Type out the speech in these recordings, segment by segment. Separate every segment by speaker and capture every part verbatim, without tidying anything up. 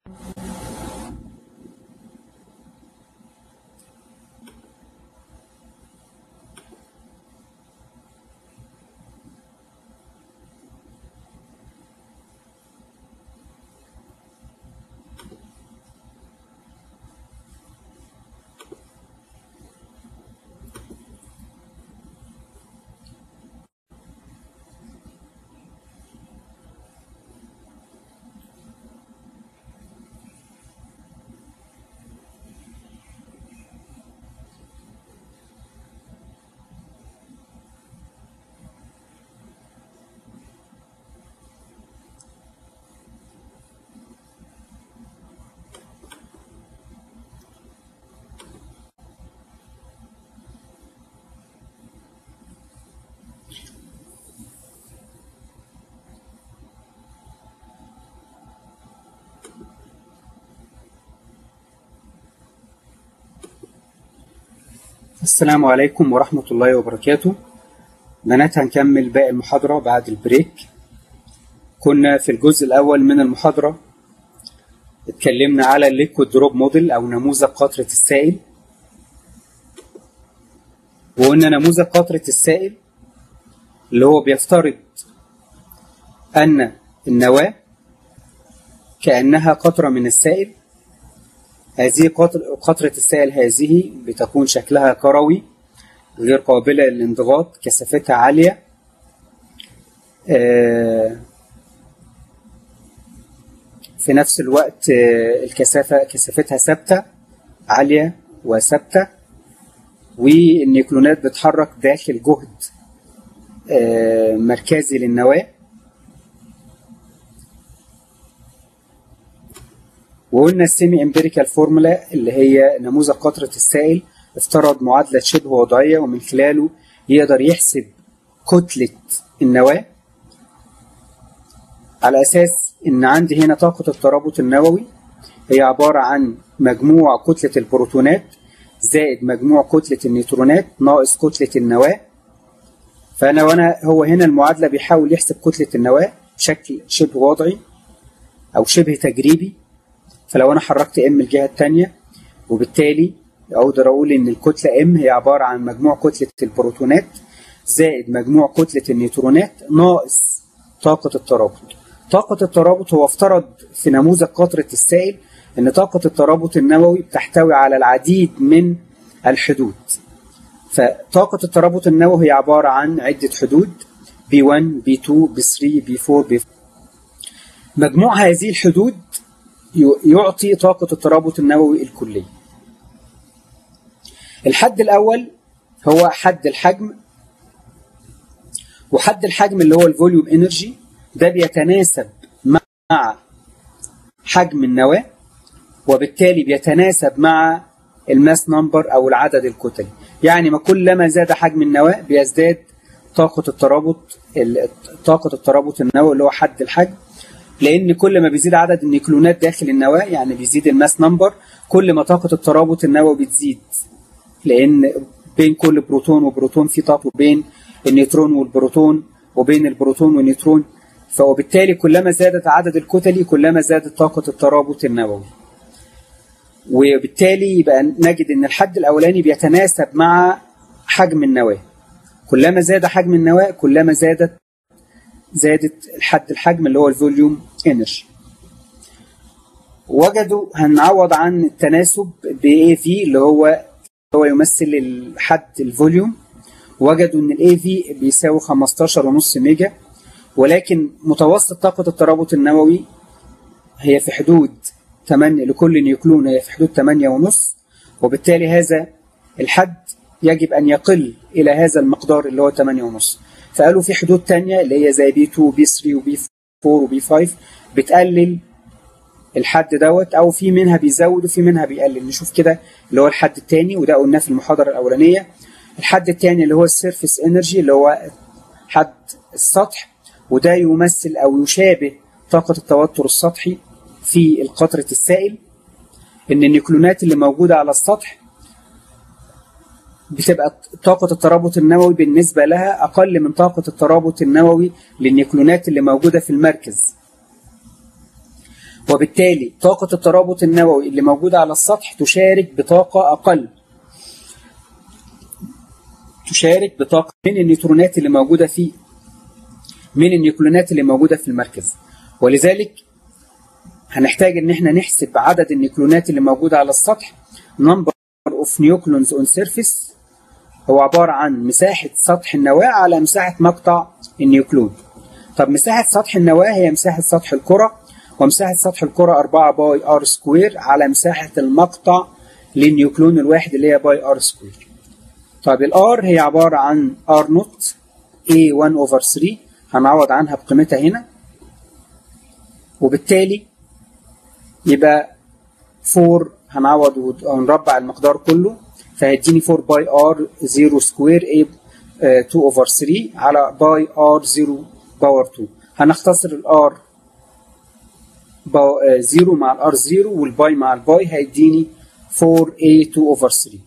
Speaker 1: السلام عليكم ورحمة الله وبركاته. بنات هنكمل باقي المحاضرة بعد البريك. كنا في الجزء الأول من المحاضرة اتكلمنا على الليكويد دروب موديل أو نموذج قطرة السائل، وقلنا نموذج قطرة السائل اللي هو بيفترض أن النواة كأنها قطرة من السائل. هذه قطرة السائل هذه بتكون شكلها كروي غير قابلة للانضغاط، كثافتها عالية، في نفس الوقت الكثافة كثافتها ثابتة عالية وثابتة، والنيوكلونات بتحرك داخل جهد مركزي للنواة. وقلنا السيمي امبيريكال فورمولا اللي هي نموذج قطرة السائل افترض معادلة شبه وضعية، ومن خلاله يقدر يحسب كتلة النواة على أساس إن عندي هنا طاقة الترابط النووي هي عبارة عن مجموع كتلة البروتونات زائد مجموع كتلة النيوترونات ناقص كتلة النواة. فأنا وأنا هو هنا المعادلة بيحاول يحسب كتلة النواة بشكل شبه وضعي أو شبه تجريبي. فلو أنا حركت M الجهة التانية، وبالتالي أقدر أقول إن الكتلة M هي عبارة عن مجموع كتلة البروتونات زائد مجموع كتلة النيوترونات ناقص طاقة الترابط. طاقة الترابط هو افترض في نموذج قطرة السائل إن طاقة الترابط النووي بتحتوي على العديد من الحدود. فطاقة الترابط النووي هي عبارة عن عدة حدود بي واحد بي اتنين بي تلاتة بي أربعة بي خمسة. مجموع هذه الحدود يعطي طاقة الترابط النووي الكلي. الحد الأول هو حد الحجم، وحد الحجم اللي هو الفوليوم انرجي ده بيتناسب مع حجم النواة، وبالتالي بيتناسب مع الماس نمبر أو العدد الكتلي. يعني ما كلما زاد حجم النواة بيزداد طاقة الترابط طاقة الترابط النووي اللي هو حد الحجم، لأن كل ما بيزيد عدد النيوكلونات داخل النواة يعني بيزيد الماس نمبر، كل ما طاقة الترابط النووي بتزيد، لأن بين كل بروتون وبروتون في طاقة، بين النيوترون والبروتون وبين البروتون والنيوترون. فوبالتالي كلما زادت عدد الكتلي كلما زادت طاقة الترابط النووي، وبالتالي يبقى نجد أن الحد الأولاني بيتناسب مع حجم النواة. كلما زاد حجم النواة كلما زادت زادت الحد الحجم اللي هو الفوليوم انرجي. وجدوا هنعوض عن التناسب ب إيه في اللي هو هو يمثل الحد الفوليوم. وجدوا ان ال إيه في بيساوي خمستاشر ونص ميجا، ولكن متوسط طاقة الترابط النووي هي في حدود ثمانية لكل نيوكلون، هي في حدود ثمانية ونص، وبالتالي هذا الحد يجب أن يقل إلى هذا المقدار اللي هو ثمانية ونص. فقالوا في حدود تانية اللي هي زي بي اتنين وبي تلاتة وبي أربعة وبي خمسة بتقلل الحد دوت، أو في منها بيزود وفي منها بيقلل. نشوف كده اللي هو الحد التاني، وده قلناه في المحاضرة الأولانية. الحد التاني اللي هو السيرفيس انرجي اللي هو حد السطح، وده يمثل أو يشابه طاقة التوتر السطحي في القطرة السائل. إن النيوكلونات اللي موجودة على السطح بتبقى طاقة الترابط النووي بالنسبة لها أقل من طاقة الترابط النووي للنيوكلونات اللي موجودة في المركز. وبالتالي طاقة الترابط النووي اللي موجودة على السطح تشارك بطاقة أقل، تشارك بطاقة من النيوترونات اللي موجودة فيه، من النيوكليونات اللي موجودة في المركز. ولذلك هنحتاج ان احنا نحسب عدد النيوكليونات اللي موجودة على السطح. number of nucleons on surface هو عبارة عن مساحة سطح النواة على مساحة مقطع النيوكلون. طب مساحة سطح النواة هي مساحة سطح الكرة، ومساحة سطح الكرة أربعة باي ار سكوير على مساحة المقطع للنيوكلون الواحد اللي هي باي ار سكوير. طب الار هي عبارة عن ار نوت اي واحد اوفر ثلاثة، هنعوض عنها بقيمتها هنا، وبالتالي يبقى أربعة هنعوض ونربع المقدار كله، فهيديني أربعة باي ار صفر سكوير اي اتنين اوفر ثلاثة على باي ار صفر باور اتنين. هنختصر الار صفر مع الار صفر والباي مع الباي هيديني أربعة اي اتنين اوفر ثلاثة.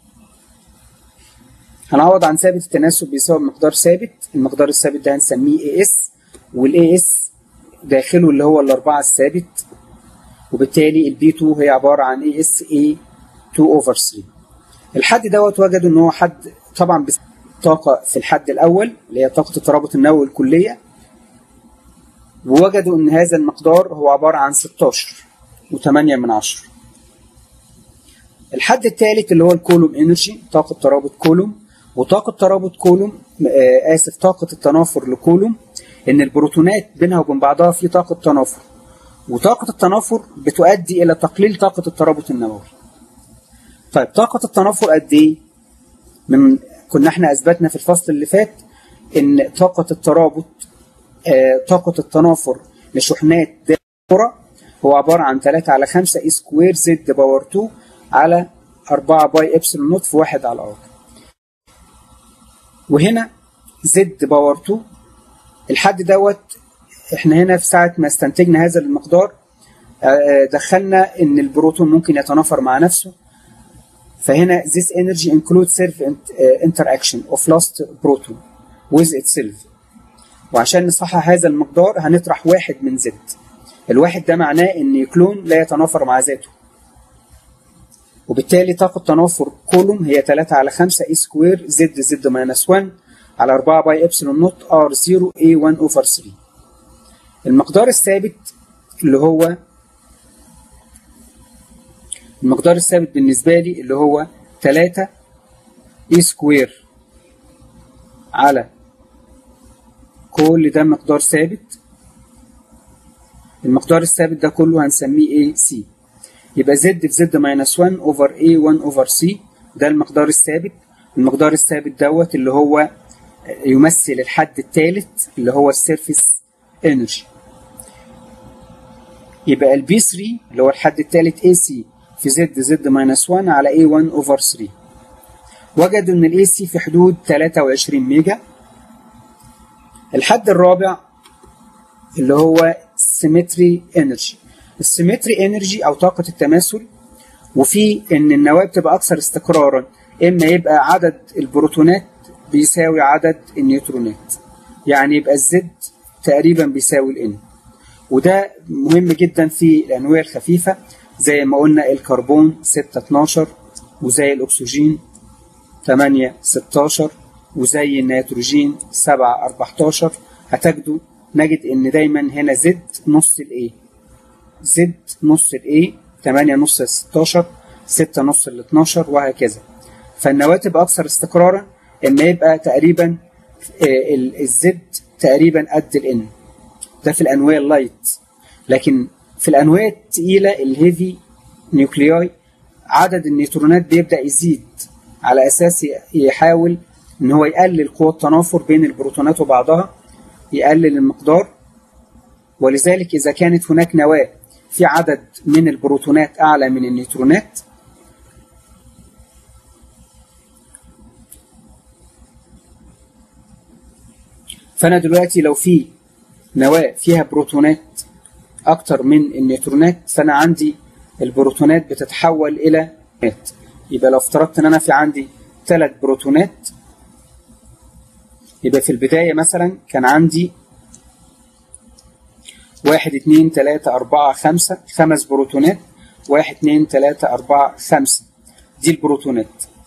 Speaker 1: هنعوض عن ثابت التناسب بيساوي مقدار ثابت، المقدار الثابت ده هنسميه اي اس، والاي اس داخله اللي هو الاربعه الثابت، وبالتالي البي اتنين هي عباره عن اي اس اي اتنين اوفر ثلاثة. الحد دوت وجدوا ان هو حد طبعا طاقه في الحد الاول اللي هي طاقه الترابط النووي الكليه، ووجدوا ان هذا المقدار هو عباره عن ستاشر وتمانية من عشرة. الحد الثالث اللي هو الكولوم انرجي، طاقه ترابط كولوم، وطاقه ترابط كولوم آه اسف طاقه التنافر لكولوم، ان البروتونات بينها وبين بعضها في طاقه تنافر، وطاقه التنافر بتؤدي الى تقليل طاقه الترابط النووي. طيب طاقه التنافر قد ايه؟ من كنا احنا اثبتنا في الفصل اللي فات ان طاقه الترابط آه طاقه التنافر لشحنات داخل الكره هو عباره عن ثلاثة على خمسة اي سكوير زد باور اتنين على أربعة باي ابسلون نوت في واحد على ار. وهنا زد باور اتنين الحد دوت احنا هنا في ساعه ما استنتجنا هذا المقدار دخلنا ان البروتون ممكن يتنافر مع نفسه، فهنا this energy includes self interaction of lost proton with itself. وعشان نصحح هذا المقدار هنطرح واحد من زد، الواحد ده معناه ان نيوكلون لا يتنافر مع ذاته، وبالتالي طاقة تنافر كولوم هي ثلاثة على خمسة اي سكوير زد زد ماينس واحد على أربعة باي ابسلون نوت ار صفر اي واحد اوفر ثلاثة. المقدار الثابت اللي هو المقدار الثابت بالنسبة لي اللي هو ثلاثة اي سكوير على كل ده مقدار ثابت، المقدار الثابت ده كله هنسميه اي سي، يبقى زد في زد ماينس واحد اوفر اي واحد اوفر سي ده المقدار الثابت. المقدار الثابت دوت اللي هو يمثل الحد الثالث اللي هو السيرفيس انرجي. يبقى البي ثلاثة اللي هو الحد الثالث اي سي في زد زد ماينس واحد على اي واحد اوفر ثلاثة. وجدوا ان الاي سي في حدود ثلاثة وعشرين ميجا. الحد الرابع اللي هو سيمتري انرجي. السيمتري انرجي او طاقه التماثل، وفي ان النواه بتبقى اكثر استقرارا، اما يبقى عدد البروتونات بيساوي عدد النيوترونات، يعني يبقى الزد تقريبا بيساوي الان، وده مهم جدا في الانويه الخفيفه زي ما قلنا الكربون ستة اتناشر، وزي الاكسجين تمانية ستاشر، وزي النيتروجين سبعة أربعتاشر. هتجدوا نجد ان دايما هنا زد نص الايه، زد نص الايه، تمانية نص ستاشر، ستة نص ال اتناشر، وهكذا. فالنواه تبقى اكثر استقرارا، اما يبقى تقريبا الزد تقريبا قد الان، ده في الانواع اللايت. لكن في الانواع الثقيله الهيفي نيوكلياي عدد النيوترونات بيبدا يزيد على اساس يحاول ان هو يقلل قوه التنافر بين البروتونات وبعضها، يقلل المقدار. ولذلك اذا كانت هناك نواه في عدد من البروتونات اعلى من النيوترونات، فانا دلوقتي لو في نواه فيها بروتونات اكتر من النيوترونات، فانا عندي البروتونات بتتحول الى نيوترونات. يبقى لو افترضت ان انا في عندي ثلاث بروتونات، يبقى في البدايه مثلا كان عندي واحد اتنين تلاتة أربعة خمسة، خمس بروتونات، واحد اتنين تلاتة أربعة خمسة، دي البروتونات.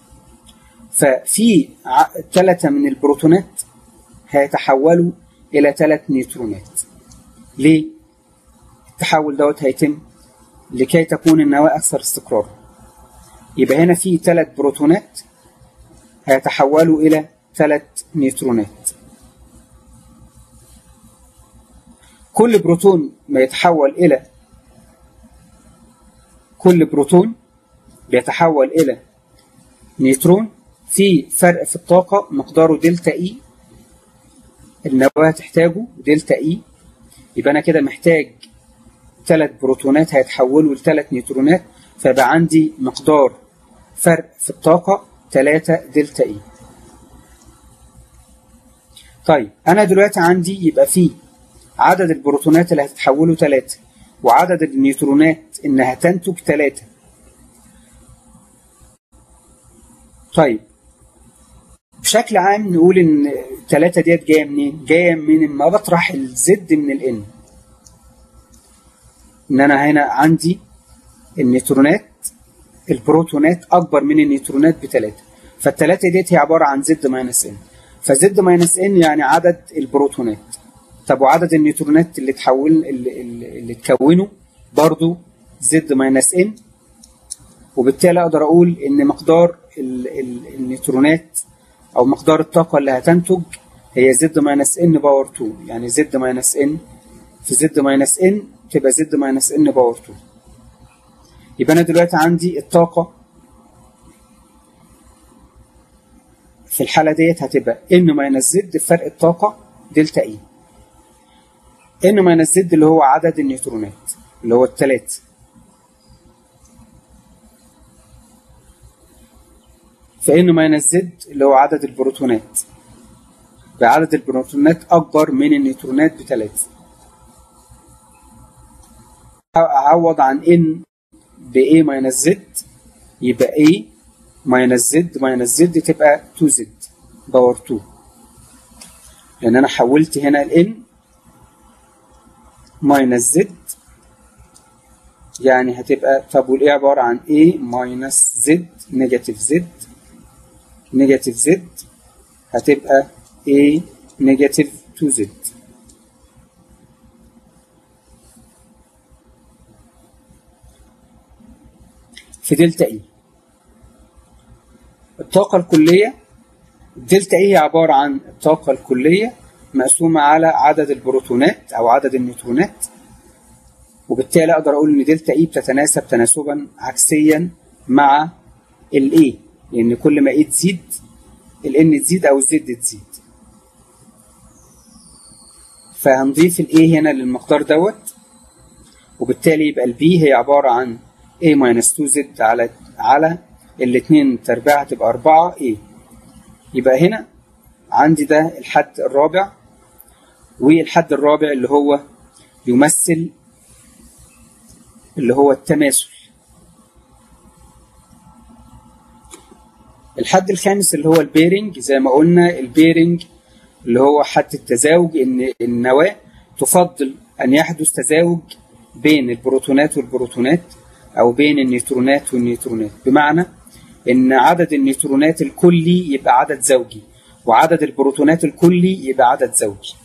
Speaker 1: ففي ثلاثة من البروتونات هيتحولوا إلى ثلاث نيوترونات. ليه؟ التحول دوت هيتم لكي تكون النواة أكثر استقرارا. يبقى هنا في ثلاث بروتونات هيتحولوا إلى ثلاث نيوترونات. كل بروتون ما يتحول إلى كل بروتون بيتحول إلى نيوترون، في فرق في الطاقة مقداره دلتا إي، النواة تحتاجه دلتا إي. يبقى أنا كده محتاج ثلاث بروتونات هيتحولوا لثلاث نيوترونات، فيبقى عندي مقدار فرق في الطاقة ثلاثة دلتا إي. طيب أنا دلوقتي عندي يبقى فيه عدد البروتونات اللي هتتحولوا ثلاثة، وعدد النيوترونات إنها تنتج ثلاثة. طيب بشكل عام نقول إن ثلاثة ديت جاية منين؟ جاية من ما بطرح الزد من الإن. إن أنا هنا عندي النيوترونات البروتونات أكبر من النيوترونات بثلاثة، فالثلاثة ديت هي عبارة عن زد ماينس إن، فزد ماينس إن يعني عدد البروتونات. طب وعدد النيوترونات اللي تحول اللي, اللي تكونوا برضو زد ماينس إن، وبالتالي أقدر أقول إن مقدار النيوترونات أو مقدار الطاقة اللي هتنتج هي زد ماينس إن باور اتنين، يعني زد ماينس إن في زد ماينس إن تبقى زد ماينس إن باور اتنين. يبقى أنا دلوقتي عندي الطاقة في الحالة ديت هتبقى إن ماينس زد فرق الطاقة دلتا إي. إن ماينس زد اللي هو عدد النيوترونات اللي هو الثلاثة، فإن ماينس زد اللي هو عدد البروتونات، بعدد البروتونات أكبر من النيوترونات بثلاثة. أعوض عن إن ب A ماينس زد، يبقى A ماينس زد ماينس زد تبقى اتنين زد باور اتنين، لأن أنا حولت هنا ال N ماينس زد، يعني هتبقى طب والإيه عبارة عن A ماينس زد نيجاتيف زد نيجاتيف زد، هتبقى A نيجاتيف اتنين زد. في دلتا إي الطاقة الكلية، دلتا إي هي عبارة عن الطاقة الكلية مقسومة على عدد البروتونات أو عدد النيوترونات، وبالتالي أقدر أقول إن دلتا إي بتتناسب تناسبا عكسيا مع ال A، لأن كل ما إيه تزيد ال N تزيد أو الزد تزيد. فهنضيف ال A هنا للمقدار دوت، وبالتالي يبقى ال B هي عبارة عن A ماينس اتنين زد على على الاتنين تربيع هتبقى أربعة A. يبقى هنا عندي ده الحد الرابع، والحد الرابع اللي هو يمثل اللي هو التماثل. الحد الخامس اللي هو البيرنج، زي ما قلنا البيرنج اللي هو حد التزاوج، ان النواة تفضل ان يحدث تزاوج بين البروتونات والبروتونات او بين النيوترونات والنيوترونات، بمعنى ان عدد النيوترونات الكلي يبقى عدد زوجي وعدد البروتونات الكلي يبقى عدد زوجي.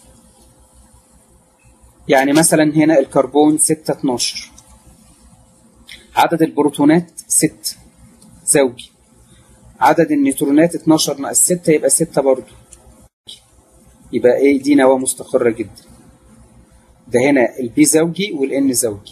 Speaker 1: يعني مثلا هنا الكربون ستة اتناشر، عدد البروتونات ستة زوجي، عدد النيوترونات اتناشر ناقص ستة يبقى ستة برضو، يبقى ايه دي نواة مستقرة جدا. ده هنا البي زوجي والان زوجي.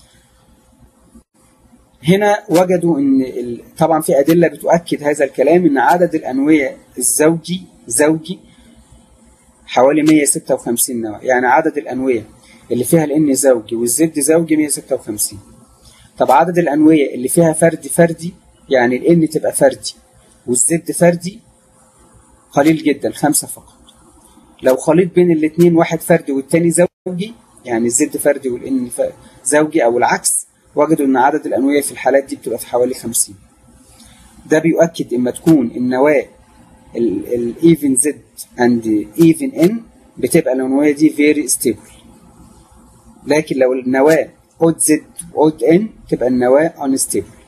Speaker 1: هنا وجدوا ان ال... طبعا في ادله بتؤكد هذا الكلام، ان عدد الانويه الزوجي زوجي حوالي مية وستة وخمسين نواه، يعني عدد الانويه اللي فيها الان زوجي والزد زوجي مية وستة وخمسين. طب عدد الانويه اللي فيها فردي فردي، يعني الان تبقى فردي والزد فردي، قليل جدا، خمسة فقط. لو خليط بين الاثنين واحد فردي والتاني زوجي، يعني الزد فردي والان زوجي او العكس، وجدوا ان عدد الانويه في الحالات دي بتبقى في حوالي خمسين. ده بيؤكد اما تكون النواه الايفن زد اند ايفن ان بتبقى الانويه دي فيري ستيبل، لكن لو النواه اود زد واود ان تبقى النواه unstable،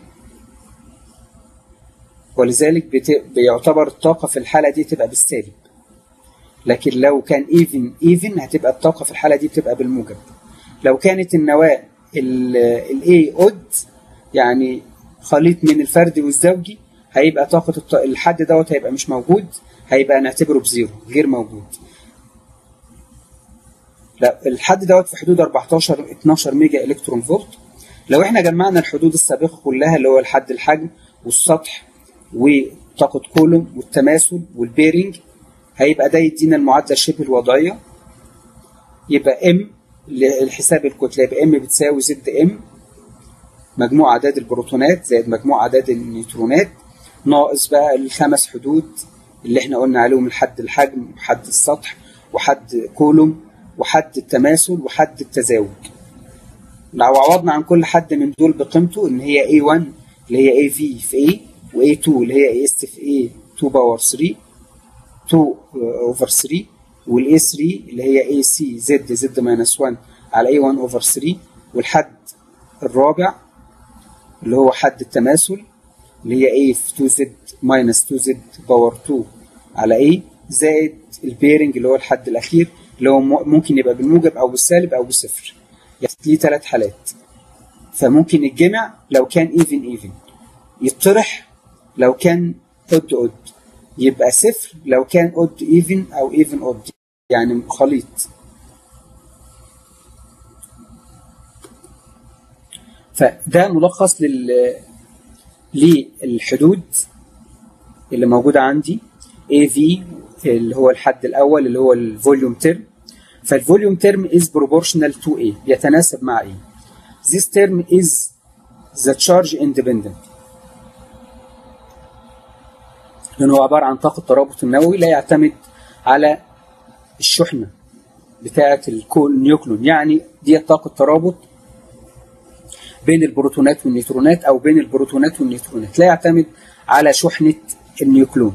Speaker 1: ولذلك بيعتبر الطاقة في الحالة دي تبقى بالسالب. لكن لو كان ايفن ايفن هتبقى الطاقة في الحالة دي بتبقى بالموجب. لو كانت النواة الاي اود يعني خليط من الفردي والزوجي، هيبقى طاقة الحد دوت هيبقى مش موجود، هيبقى نعتبره بزيرو، غير موجود. لا، الحد دوت في حدود أربعتاشر اتناشر ميجا الكترون فولت. لو احنا جمعنا الحدود السابقة كلها اللي هو الحد الحجم والسطح وطاقة كولوم والتماثل والبيرنج، هيبقى ده يدينا المعادلة شبه الوضعية. يبقى ام لحساب الكتلة يبقى ام بتساوي زد ام مجموع اعداد البروتونات زائد مجموع اعداد النيوترونات ناقص بقى الخمس حدود اللي احنا قلنا عليهم، الحد الحجم وحد السطح وحد كولوم وحد التماثل وحد التزاوج. لو عوضنا عن كل حد من دول بقيمته ان هي إيه واحد اللي هي إيه في في A و إيه اتنين اللي هي إيه إس في A اتنين باور ثلاثة اتنين اوفر ثلاثة، وال إيه ثلاثة اللي هي إيه سي زد زد ماينس واحد على إيه واحد اوفر ثلاثة، والحد الرابع اللي هو حد التماثل اللي هي إيه في اتنين زد ماينس اتنين زد باور اتنين على إيه زائد البيرنج اللي هو الحد الأخير اللي هو ممكن يبقى بالموجب أو بالسالب أو بصفر. يعني ليه ثلاث حالات، فممكن يتجمع لو كان ايفن ايفن، يطرح لو كان اود اود، يبقى صفر لو كان اود ايفن او ايفن اود، يعني خليط. فده ملخص لل للحدود اللي موجوده عندي. إيه في اللي هو الحد الاول اللي هو الفوليوم تيرم، فالفوليوم تيرم is proportional to A، يتناسب مع A. This term is the charge independent، لأنه هو عبارة عن طاقة الترابط النووي لا يعتمد على الشحنة بتاعة النيوكلون. يعني دي طاقة ترابط بين البروتونات والنيوترونات أو بين البروتونات والنيوترونات، لا يعتمد على شحنة النيوكلون،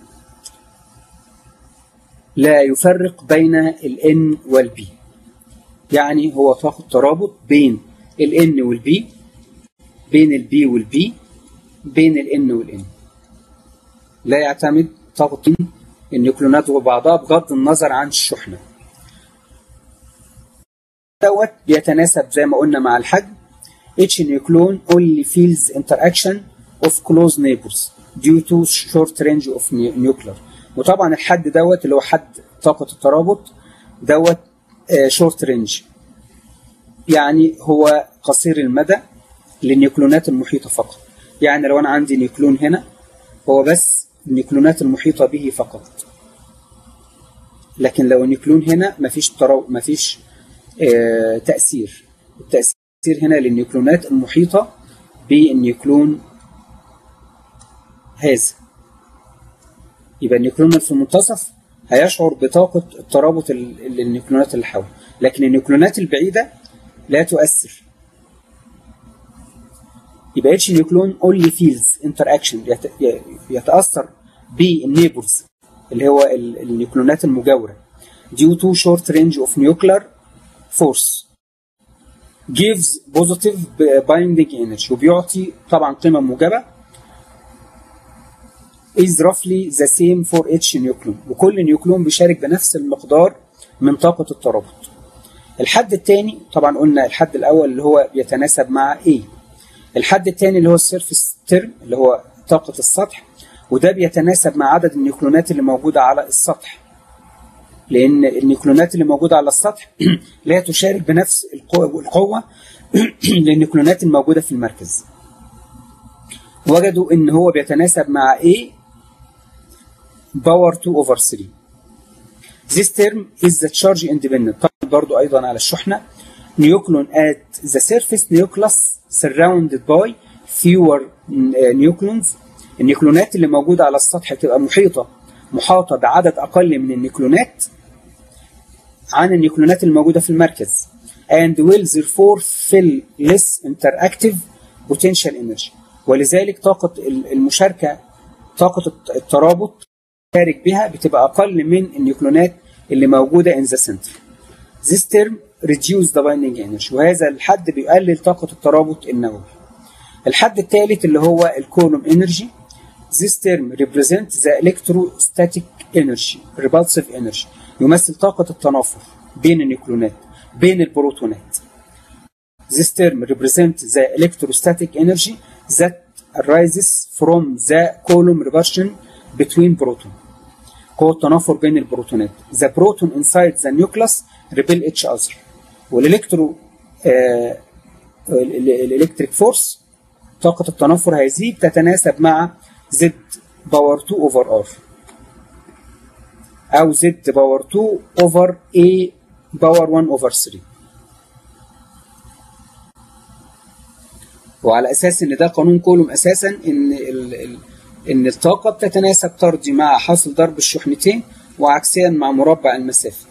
Speaker 1: لا يفرق بين ال N وال B. يعني هو طاقة ترابط بين ال N وال B، بين ال B وال B، بين ال N وال N، لا يعتمد طاقة النيوكلونات وبعضها بغض النظر عن الشحنة. دوت بيتناسب زي ما قلنا مع الحجم. Each nucleon only feels interaction of close neighbors due to short range of nuclear. وطبعا الحد دوت اللي هو حد طاقة الترابط دوت شورت رينج، يعني هو قصير المدى للنيوكلونات المحيطة فقط. يعني لو أنا عندي نيوكلون هنا هو بس النيوكلونات المحيطة به فقط، لكن لو النيوكلون هنا مفيش ترا... مفيش آه تأثير. التأثير هنا للنيوكلونات المحيطة بالنيوكلون هذا، يبقى النيوكلون في المنتصف هيشعر بطاقة الترابط للنيوكلونات اللي حوله، لكن النيوكلونات البعيدة لا تؤثر. يبقى each نيوكلون only feels interaction، يتأثر بالنيبرز اللي هو النيوكلونات المجاورة due to short range of nuclear force gives positive binding energy، وبيعطي طبعا قيمة موجبة is roughly the same for each nucleon، وكل نيوكلون بيشارك بنفس المقدار من طاقة الترابط. الحد الثاني طبعا قلنا الحد الأول اللي هو يتناسب مع A، الحد الثاني اللي هو السيرفيس تيرم اللي هو طاقة السطح، وده بيتناسب مع عدد النيوكلونات اللي موجودة على السطح، لأن النيوكلونات اللي موجودة على السطح لا تشارك بنفس القوة للنيوكلونات الموجودة في المركز. وجدوا إن هو بيتناسب مع A باور اتنين over ثلاثة. This term is the charge independent. طبعا برضو أيضا على الشحنة. Nucleon at the surface nucleus surrounded by fewer nucleons. النيوكلونات اللي موجودة على السطح بتبقى محيطة محاطة بعدد أقل من النيوكلونات عن النيوكلونات الموجودة في المركز. And will therefore fill less interactive potential energy. ولذلك طاقة المشاركة طاقة الترابط شارك بها بتبقى أقل من النيوكلونات اللي موجودة in the center. This term reduce the binding energy، وهذا الحد بيقلل طاقة الترابط النووي. الحد الثالث اللي هو الكولوم energy. This term represents the electrostatic energy repulsive energy، يمثل طاقة التنافر بين النيوكلونات بين البروتونات. This term represents the electrostatic energy that arises from the column repulsion between proton. قوة التنافر بين البروتونات. The proton inside the nucleus repel each other. والإلكترو آه الإلكتريك فورس طاقة التنافر هذه بتتناسب مع Z باور اتنين over R أو Z باور اتنين over A باور واحد over ثلاثة. وعلى أساس إن ده قانون كولوم أساسا إن ال ال إن الطاقة بتتناسب طردي مع حاصل ضرب الشحنتين وعكسيا مع مربع المسافة.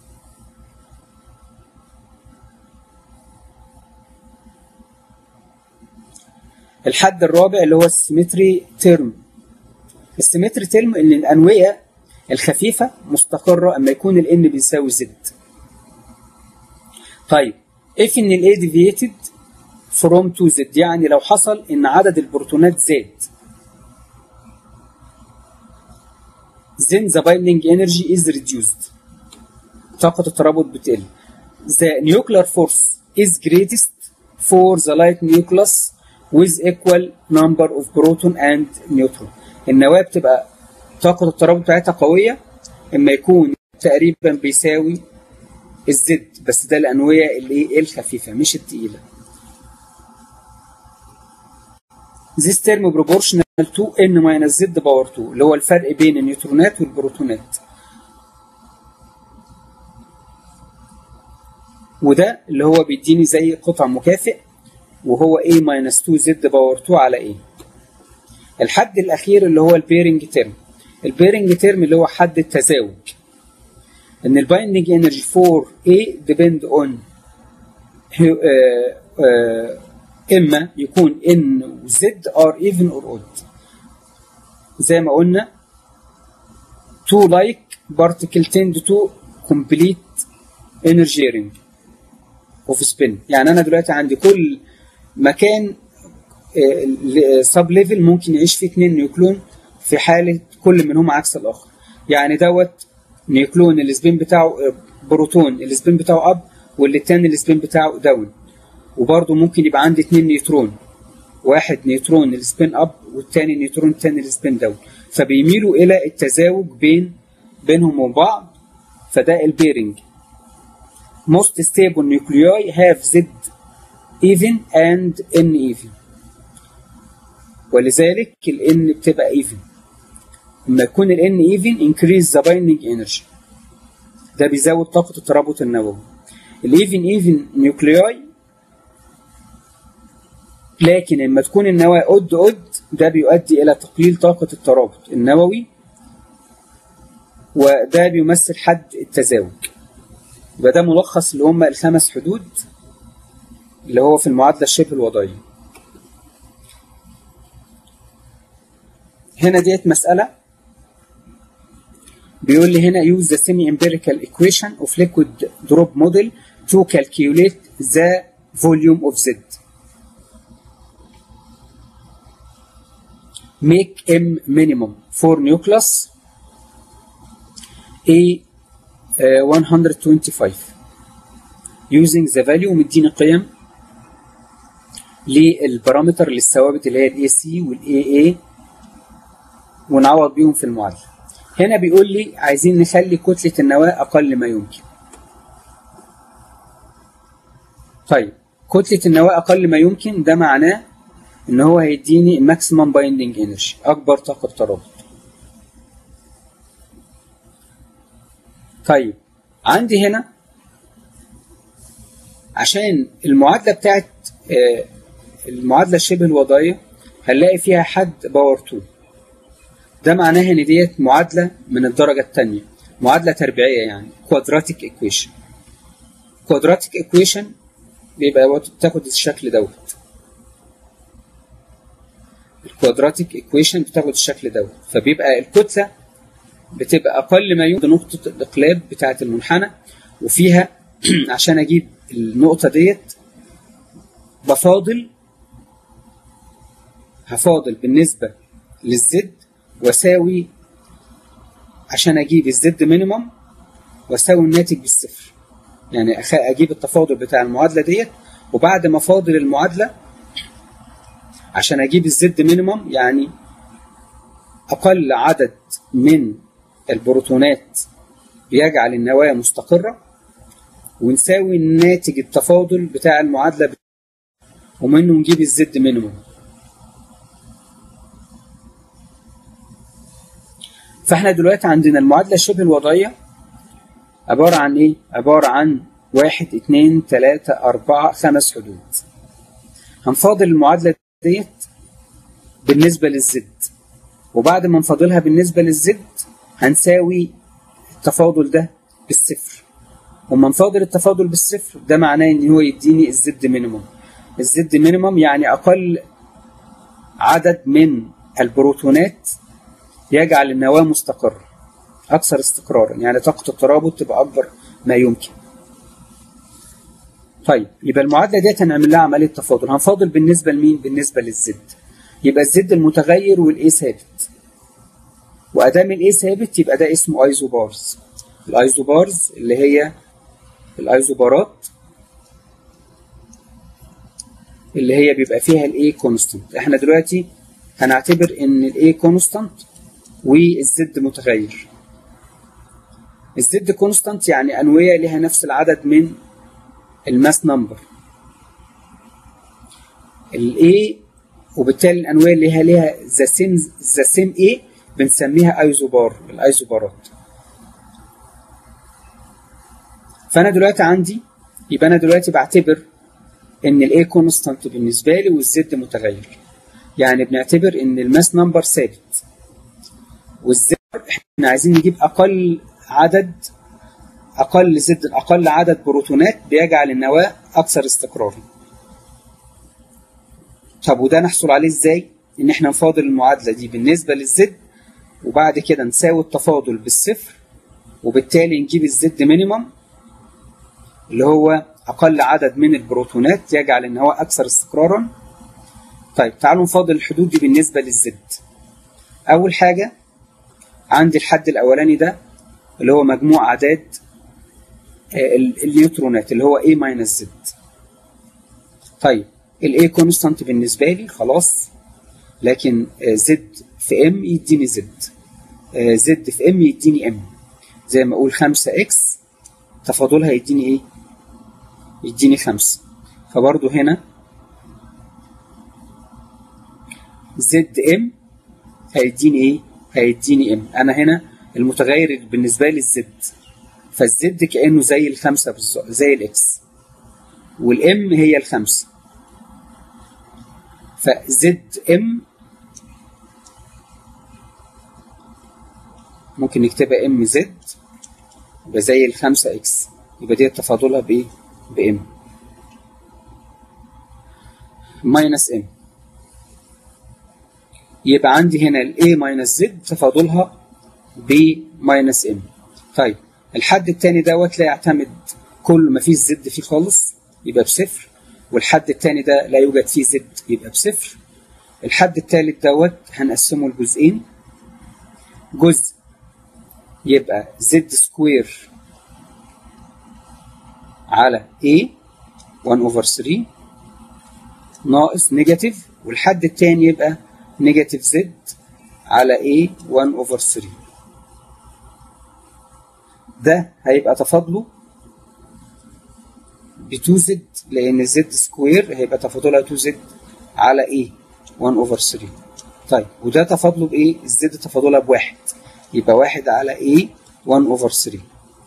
Speaker 1: الحد الرابع اللي هو السيمتري تيرم. السيمتري تيرم إن الأنوية الخفيفة مستقرة أما يكون ال N بيساوي Z. طيب if إن ال A deviated from to Z، يعني لو حصل إن عدد البروتونات زاد then the binding energy is reduced، طاقة الترابط بتقل. The nuclear force is greatest for the light nucleus with equal number of proton and neutron. النواة بتبقى طاقة الترابط بتاعتها قوية اما يكون تقريبا بيساوي الزد، بس ده الأنوية اللي الخفيفة مش التقيلة. This term proportional to N minus Z باور اتنين اللي هو الفرق بين النيوترونات والبروتونات، وده اللي هو بيديني زي قطع مكافئ وهو A minus اتنين Z باور اتنين على A. الحد الأخير اللي هو البيرنج تيرم. البيرنج تيرم اللي هو حد التزاوج، إن البايندنج انرجي فور A depend on uh, uh, إما يكون N و Z are even or odd. زي ما قلنا two like particle tend to complete energy sharing of spin. يعني أنا دلوقتي عندي كل مكان سب ليفل ممكن يعيش فيه اثنين نيوكلون في حالة كل منهم عكس الآخر. يعني دوت نيوكلون السبين بتاعه بروتون السبين بتاعه أب واللي التاني السبين بتاعه داون. وبرضه ممكن يبقى عندي اثنين نيوترون، واحد نيوترون السبين أب والتاني نيوترون التاني السبين داون، فبيميلوا إلى التزاوج بين بينهم وبعض، فده البيرنج. Most stable nuclei have Z even and N even، ولذلك ال N بتبقى even. لما يكون ال N even increase the binding energy، ده بيزود طاقة الترابط النووي. ال even even nuclei، لكن لما تكون النواة odd odd ده بيؤدي إلى تقليل طاقة الترابط النووي، وده بيمثل حد التزاوج. يبقى ده ملخص اللي هم الخمس حدود اللي هو في المعادلة الشبه الوضعية. هنا ديت مسألة بيقول لي هنا use the semi-empirical equation of liquid drop model to calculate the volume of Z. Make M minimum for nucleus A uh, one hundred twenty-five using the value. مديني قيم للبارامتر للثوابت اللي هي ال A C وال A A ونعوض بيهم في المعادلة. هنا بيقول لي عايزين نخلي كتلة النواة أقل ما يمكن. طيب كتلة النواة أقل ما يمكن ده معناه إن هو هيديني maximum binding energy، أكبر طاقة ترابط. طيب عندي هنا عشان المعادلة بتاعت المعادلة الشبه الوضعية هنلاقي فيها حد باور اتنين، ده معناه ان ديت معادلة من الدرجة الثانية، معادلة تربيعية يعني quadratic equation. quadratic equation بيبقى بتاخد الشكل دوت، الكوادراتيك equation بتاخد الشكل دوت، فبيبقى الكتلة بتبقى أقل ما يمكن نقطة الإقلاب بتاعة المنحنى، وفيها عشان اجيب النقطة ديت بفاضل، هفاضل بالنسبة للزد واساوي عشان اجيب الزد مينيمم واساوي الناتج بالصفر. يعني اجيب التفاضل بتاع المعادلة ديت، وبعد ما افاضل المعادلة عشان اجيب الزد مينيمم، يعني اقل عدد من البروتونات بيجعل النواة مستقرة، ونساوي الناتج التفاضل بتاع المعادلة ومنه نجيب الزد مينيمم. فاحنا دلوقتي عندنا المعادلة شبه الوضعية عبارة عن ايه؟ عبارة عن واحد اتنين تلاتة اربعة خمس حدود. هنفاضل المعادلة ديت بالنسبة للزد، وبعد ما نفاضلها بالنسبة للزد هنساوي التفاضل ده بالصفر. وما نفاضل التفاضل بالصفر ده معناه ان هو يديني الزد مينيمم. الزد مينيمم يعني اقل عدد من البروتونات يجعل النواة مستقرة، اكثر استقرارا، يعني طاقة الترابط تبقى اكبر ما يمكن. طيب يبقى المعادلة ديت هنعمل لها عملية تفاضل. هنفاضل بالنسبة لمين؟ بالنسبة للزد. يبقى الزد المتغير والاي ثابت، وادام الاي ثابت يبقى ده اسمه ايزوبارز. الايزوبارز اللي هي الايزوبارات اللي هي بيبقى فيها الاي كونستانت. احنا دلوقتي هنعتبر ان الاي كونستانت والزد متغير. الزد كونستانت يعني انوية لها نفس العدد من الماس نمبر. الاي وبالتالي الانوية اللي هي لها ذا سيم ذا سيم اي بنسميها ايزوبار، الايزوبارات. فانا دلوقتي عندي، يبقى انا دلوقتي بعتبر ان الاي كونستانت بالنسبه لي والزد متغير. يعني بنعتبر ان الماس نمبر ثابت، والزد احنا عايزين نجيب اقل عدد اقل زد اقل عدد بروتونات بيجعل النواه اكثر استقرارا. طب وده نحصل عليه ازاي؟ ان احنا نفاضل المعادله دي بالنسبه للزد، وبعد كده نساوي التفاضل بالصفر، وبالتالي نجيب الزد مينيمم اللي هو اقل عدد من البروتونات يجعل النواه اكثر استقرارا. طيب تعالوا نفاضل الحدود دي بالنسبه للزد. اول حاجه عندي الحد الاولاني ده اللي هو مجموع اعداد النيوترونات اللي هو A ماينس Z. طيب ال A كونستانت بالنسبه لي خلاص، لكن Z في M يديني Z، Z في M يديني M. زي ما اقول خمسة إكس تفاضلها يديني ايه؟ يديني خمسة. فبرضو هنا زد ام هيديني ايه؟ هيديني ام. انا هنا المتغير بالنسبه لي الزد، فالزد كانه زي الخمسه بالظبط، زي الاكس، والام هي الخمسه. فزد ام ممكن نكتبها ام زد يبقى زي الخمسه اكس، يبقى دي تفاضلها بايه؟ بام ماينس ام. يبقى عندي هنا ال A ماينس Z تفاضلها ب ماينس M. طيب الحد الثاني دوت لا يعتمد، كل ما فيه زد فيه خالص يبقى بصفر، والحد الثاني ده لا يوجد فيه زد يبقى بصفر. الحد الثالث دوت هنقسمه لجزئين، جزء يبقى Z سكوير على A واحد أوفر ثلاثة ناقص نيجاتيف، والحد الثاني يبقى نيجاتيف زد على A واحد أوفر ثلاثة. ده هيبقى تفاضله ب اتنين زد، لأن زد سكوير هيبقى تفاضلها اتنين زد على A واحد أوفر ثلاثة. طيب وده تفاضله بإيه؟ الزد تفاضلها بواحد، يبقى واحد على A واحد أوفر ثلاثة.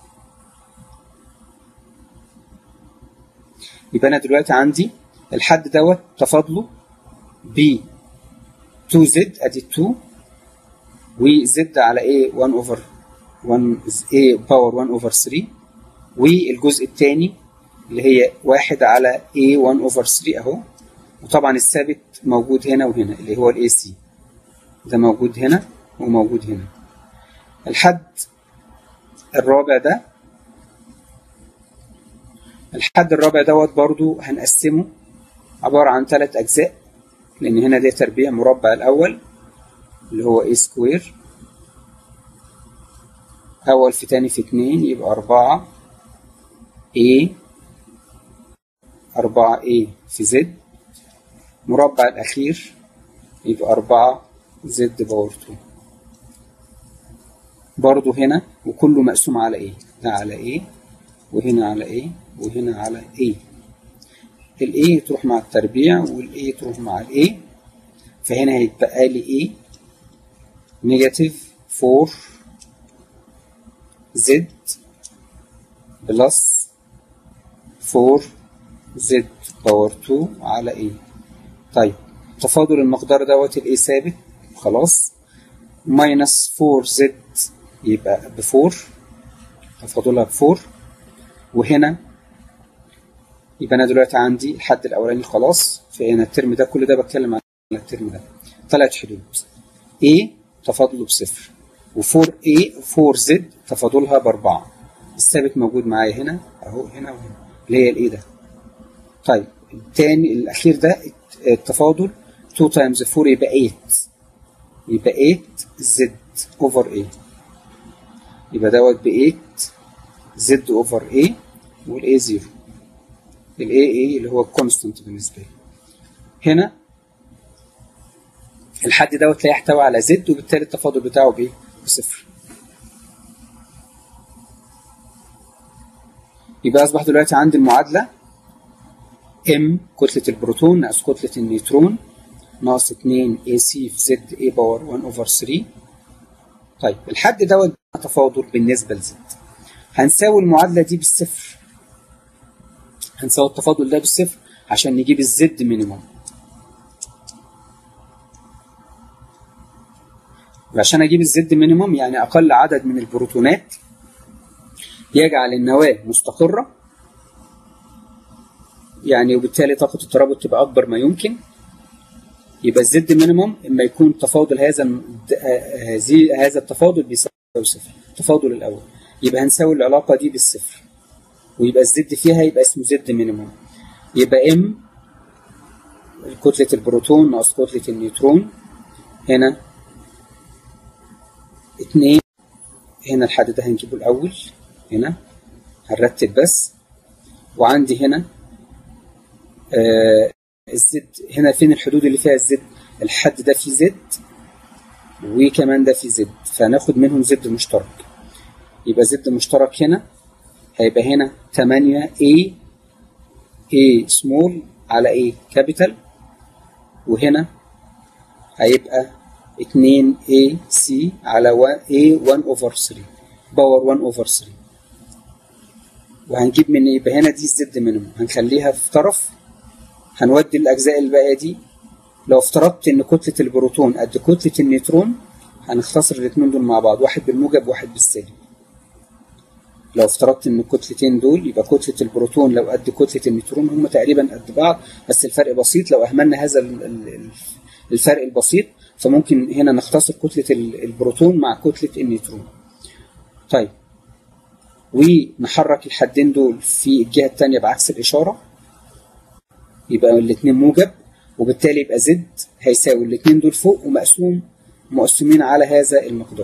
Speaker 1: يبقى أنا دلوقتي عندي الحد دوت تفاضله ب اتنين زد ادي اتنين، وزد على A واحد اوفر واحد A باور واحد اوفر ثلاثة، والجزء الثاني اللي هي واحد على A واحد اوفر ثلاثة اهو. وطبعا الثابت موجود هنا وهنا اللي هو الاي سي ده موجود هنا وموجود هنا. الحد الرابع ده الحد الرابع دوت برضو هنقسمه عبارة عن ثلاث أجزاء، لأن هنا ده تربيع مربع الأول اللي هو A سكوير، أول في تاني في اتنين يبقى أربعة A، أربعة A في Z، مربع الأخير يبقى أربعة Z باور اتنين. برضو هنا وكله مقسوم على A، ده على A وهنا على A وهنا على A. ال A تروح مع التربيع وال A تروح مع ال A، فهنا هيتبقى لي A نيجاتيف فور Z بلس فور Z باور اتنين على A. طيب تفاضل المقدار دوت ال A ثابت خلاص، ماينس فور Z يبقى بفور، تفاضلها بفور، وهنا يبقى انا دلوقتي عندي الحد الاولاني خلاص، فهنا الترم ده كل ده بتكلم على الترم ده ثلاث حدود، A تفاضله بصفر، و4 A فور Z تفاضلها باربعة، الثابت موجود معايا هنا اهو، هنا وهنا اللي هي الايه ده. طيب الثاني الاخير ده التفاضل اتنين تايمز فور يبقى تمانية، يبقى تمانية Z اوفر A، يبقى دوت ب تمانية Z اوفر A، والاي زيرو، الاي اي اللي هو الكونستنت بالنسبه لي. هنا الحد دوت لا يحتوي على زد، وبالتالي التفاضل بتاعه بايه؟ بصفر. يبقى اصبح دلوقتي عندي المعادله ام كتله البروتون ناقص كتله النيوترون ناقص اتنين اي سي في زد اي باور واحد اوفر تلاتة. طيب الحد دوت تفاضل بالنسبه لزد، هنساوي المعادله دي بالصفر، هنساوي التفاضل ده بالصفر عشان نجيب الزد مينيموم. وعشان اجيب الزد مينيموم يعني اقل عدد من البروتونات يجعل النواه مستقره، يعني وبالتالي طاقه الترابط تبقى اكبر ما يمكن. يبقى الزد مينيموم اما يكون تفاضل هذا هذه هذا التفاضل بيساوي صفر، التفاضل الاول، يبقى هنساوي العلاقه دي بالصفر، ويبقى الزد فيها يبقى اسمه زد مينيموم. يبقى ام كتله البروتون ناقص كتله النيوترون، هنا اتنين، هنا الحد ده هنجيبه الاول، هنا هنرتب بس، وعندي هنا آه الزد، هنا فين الحدود اللي فيها الزد؟ الحد ده فيه زد وكمان ده فيه زد، فهناخد منهم زد مشترك، يبقى زد مشترك هنا هيبقى هنا تمانية A A سمول على A كابيتال، وهنا هيبقى اتنين A C على A واحد اوفر تلاتة باور واحد اوفر تلاتة. وهنجيب من يبقى هنا دي الزد مينيموم هنخليها في طرف، هنودي الاجزاء الباقيه دي. لو افترضت ان كتله البروتون قد كتله النيوترون هنختصر الاثنين دول مع بعض، واحد بالموجب واحد بالسالب. لو افترضت ان الكتلتين دول يبقى كتله البروتون لو قد كتله النيوترون هم تقريبا قد بعض، بس الفرق بسيط. لو اهملنا هذا الفرق البسيط فممكن هنا نختصر كتله البروتون مع كتله النيوترون. طيب ونحرك الحدين دول في الجهه الثانيه بعكس الاشاره، يبقى الاثنين موجب، وبالتالي يبقى زد هيساوي الاثنين دول فوق ومقسوم مقسومين على هذا المقدار،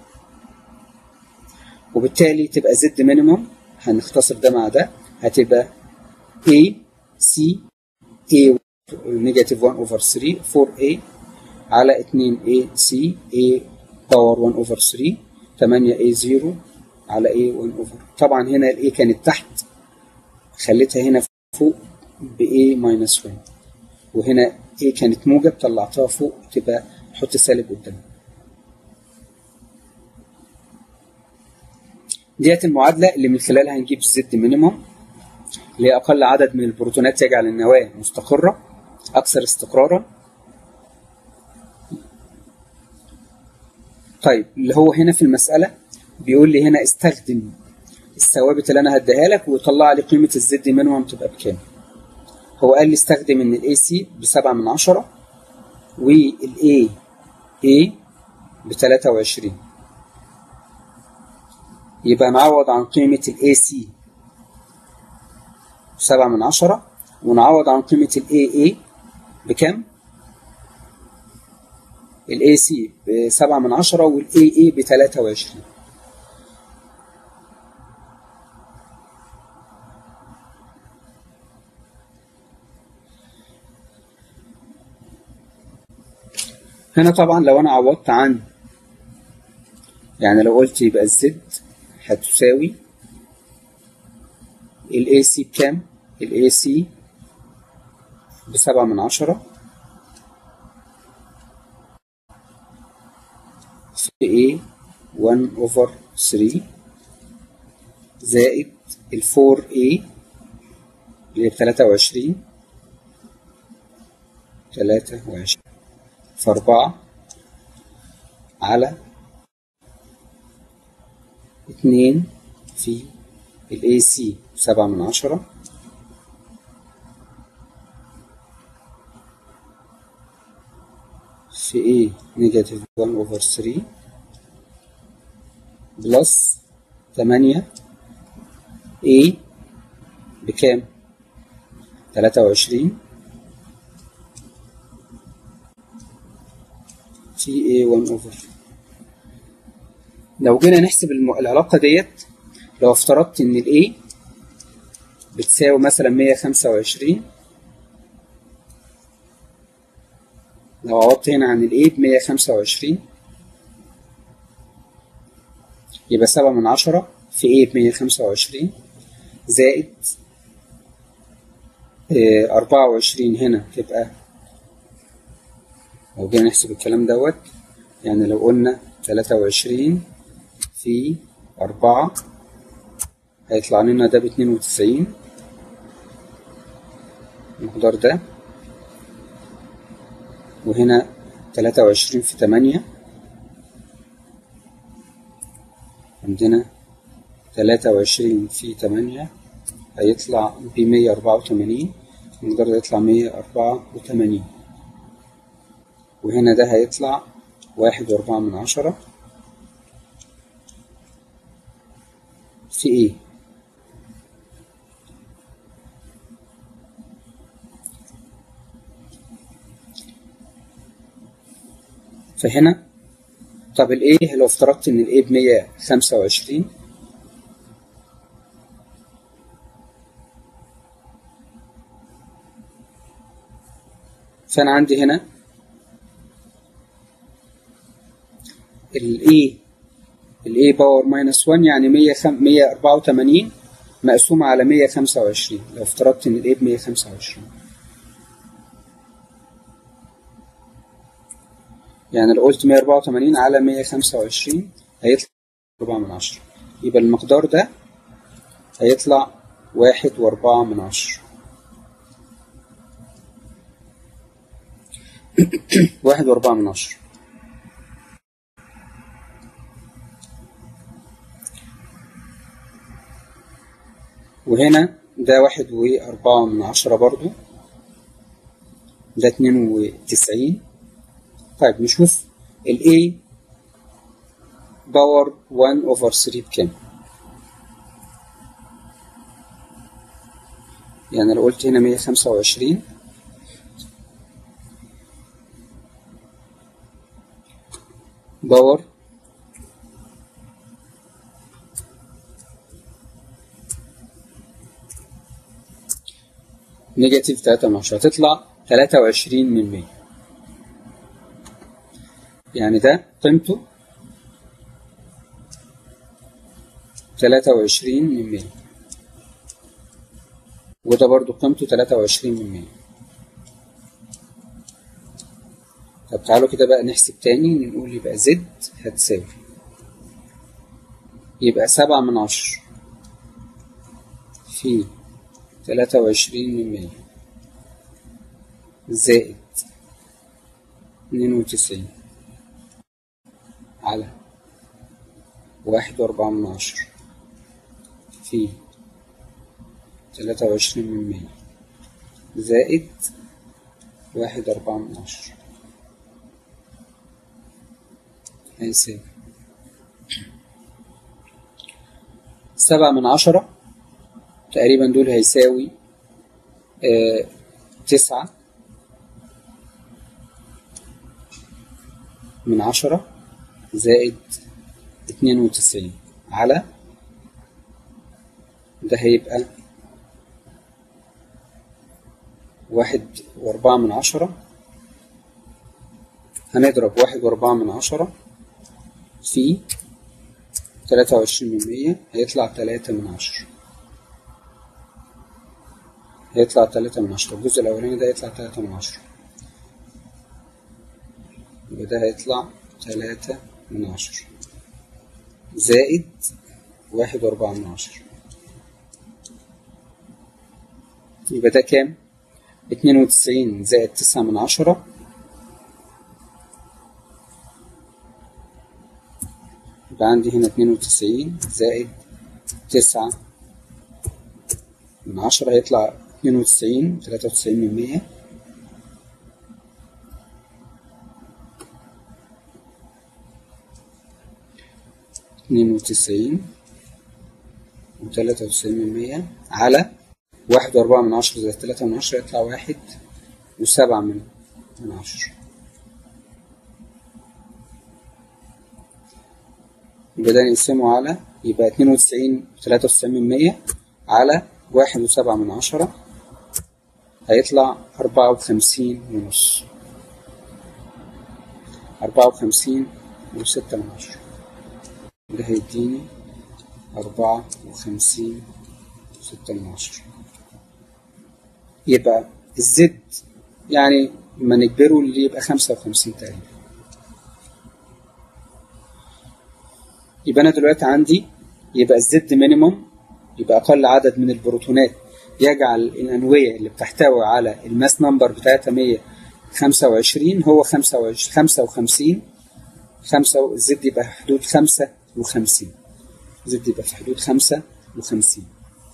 Speaker 1: وبالتالي تبقى زد مينيموم هنختصر ده مع ده، هتبقى A C A نيجاتيف واحد اوفر تلاتة فور A على اتنين A C A باور واحد اوفر تلاتة تمانية A صفر على A واحد اوفر. طبعا هنا ال A كانت تحت خليتها هنا فوق ب A ماينس واحد، وهنا A كانت موجب طلعتها فوق تبقى نحط سالب قدامها. ديت المعادلة اللي من خلالها هنجيب الزد مينيموم، اللي هي أقل عدد من البروتونات يجعل النواة مستقرة أكثر استقرارا. طيب اللي هو هنا في المسألة بيقول لي هنا استخدم الثوابت اللي أنا هديها لك وطلع لي قيمة الزد مينيموم تبقى بكام. هو قال لي استخدم إن ال A C بسبعة من عشرة وال A A بتلاتة وعشرين، يبقى نعوض عن قيمة ال A C سبعة من عشرة، ونعوض عن قيمة ال إيه إيه بكام؟ ال إيه سي بسبعة من عشرة وال إيه إيه بتلاتة وعشرين. هنا طبعا لو أنا عوضت عن، يعني لو قلت يبقى الزد هتساوي ال إيه سي بكام؟ ال إيه سي بسبعة من عشرة في إيه واحد أوفر ثلاثة زائد ال فور إيه اللي هي بتلاتة وعشرين تلاتة وعشرين في أربعة على اتنين في ال إيه سي بسبعة من عشرة في إيه نيجاتيف واحد أوفر ثلاثة بلس تمانية A بكام؟ تلاتة وعشرين في إيه واحد أوفر. لو جينا نحسب العلاقة ديت، لو افترضت إن ال A بتساوي مثلا مية خمسة وعشرين، لو عوضت هنا عن ال A بمية خمسة وعشرين يبقى سبعة من عشرة في A بمية خمسة وعشرين زائد أربعة وعشرين هنا تبقى، لو جينا نحسب الكلام دوت يعني لو قلنا تلاتة وعشرين في أربعة هيطلع لنا ده باتنين وتسعين المقدار ده، وهنا تلاتة وعشرين في تمانية عندنا تلاتة وعشرين في تمانية هيطلع بمية أربعة وتمانين، المقدار ده يطلع مية أربعة وتمانين، وهنا ده هيطلع واحد وأربعة من عشرة في إيه. فهنا طب ال A لو افترضت إن ال A بمية خمسة وعشرين فأنا عندي هنا ال A ال A باور ماينس واحد يعني مية أربعة وتمانين مقسومة على مية خمسة وعشرين، لو افترضت إن ال A بمية خمسة وعشرين يعني لو قلت مية أربعة وتمانين على مية خمسة وعشرين هيطلع أربعة من عشرة، يبقى المقدار ده هيطلع واحد وأربعة من عشرة. واحد وأربعة من عشرة. وهنا ده واحد وأربعة من عشرة برضو، ده اتنين وتسعين. طيب نشوف ال A باور واحد over ثلاثة بكام؟ يعني لو قلت هنا مية خمسة وعشرين باور نيجاتيف تلاتة من عشرة هتطلع تلاتة وعشرين من مية، يعني ده قيمته تلاتة وعشرين من مية، وده برضو قيمته تلاتة وعشرين من مية. طب تعالوا كده بقى نحسب تاني، نقول يبقى زد هتساوي يبقى سبعة من عشرة في تلاتة وعشرين من مية زائد اتنين وتسعين على واحد وأربعة من عشرة في تلاتة وعشرين من مية زائد واحد وأربعة من عشرة هيساوي سبعة من عشرة تقريبا، دول هيساوي آه تسعة من عشرة زائد اتنين وتسعين على ده هيبقى واحد واربعة من عشرة. هنضرب واحد واربعة من عشرة في تلاتة وعشرين من مية، هيطلع تلاتة من عشرة. هيطلع تلاتة من عشرة. الجزء الأولاني ده هيطلع تلاتة من عشرة، يبقى ده هيطلع تلاتة من عشرة زائد واحد واربعة من عشرة، يبقى ده كام؟ اتنين وتسعين زائد تسعة من عشرة، يبقى عندي هنا اتنين وتسعين زائد تسعة من عشرة، هيطلع اتنين وتسعين تلاتة وتسعين من مية. اتنين وتسعين وتلاتة وتسعين من مية على واحد واربعة من عشرة زائد تلاتة من عشرة، يطلع واحد وسبعة من من عشرة. يبقى ده نقسمه على، يبقى اتنين وتسعين وتلاتة وتسعين من مية على واحد وسبعة من عشرة، هيطلع أربعة وخمسين ونص. أربعة وخمسين وستة من عشرة، ده هيديني أربعة وخمسين وستة من عشرة. يبقى الزد يعني ما نجبره اللي يبقى خمسة وخمسين تقريبا. يبقى أنا دلوقتي عندي يبقى الزد مينيموم، يبقى أقل عدد من البروتونات يجعل الأنوية اللي بتحتوي على الماس نمبر بتاعتها مية خمسة وعشرين هو خمسة وخمسين. خمسة الزد يبقى في حدود خمسة وخمسين. الزد يبقى في حدود خمسة وخمسين.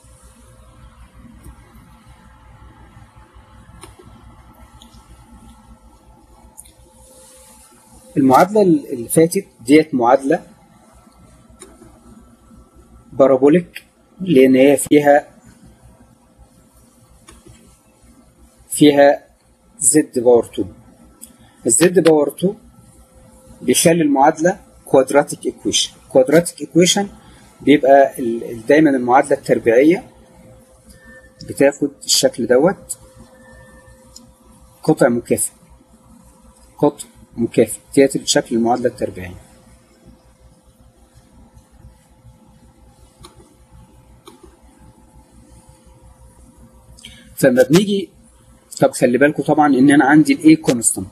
Speaker 1: المعادلة اللي فاتت ديت معادلة بارابوليك، لأن هي فيها فيها زد باور اتنين. الزد باور اتنين بيخلي المعادلة كوادراتيك ايكويشن. كوادراتيك ايكويشن بيبقى دايما المعادلة التربيعية بتاخد الشكل دوت، قطع مكافئ. قطع مكافئ ديت شكل المعادلة التربيعية. فلما بنيجي، طب خلي بالكم طبعا ان انا عندي الاي كونستانت،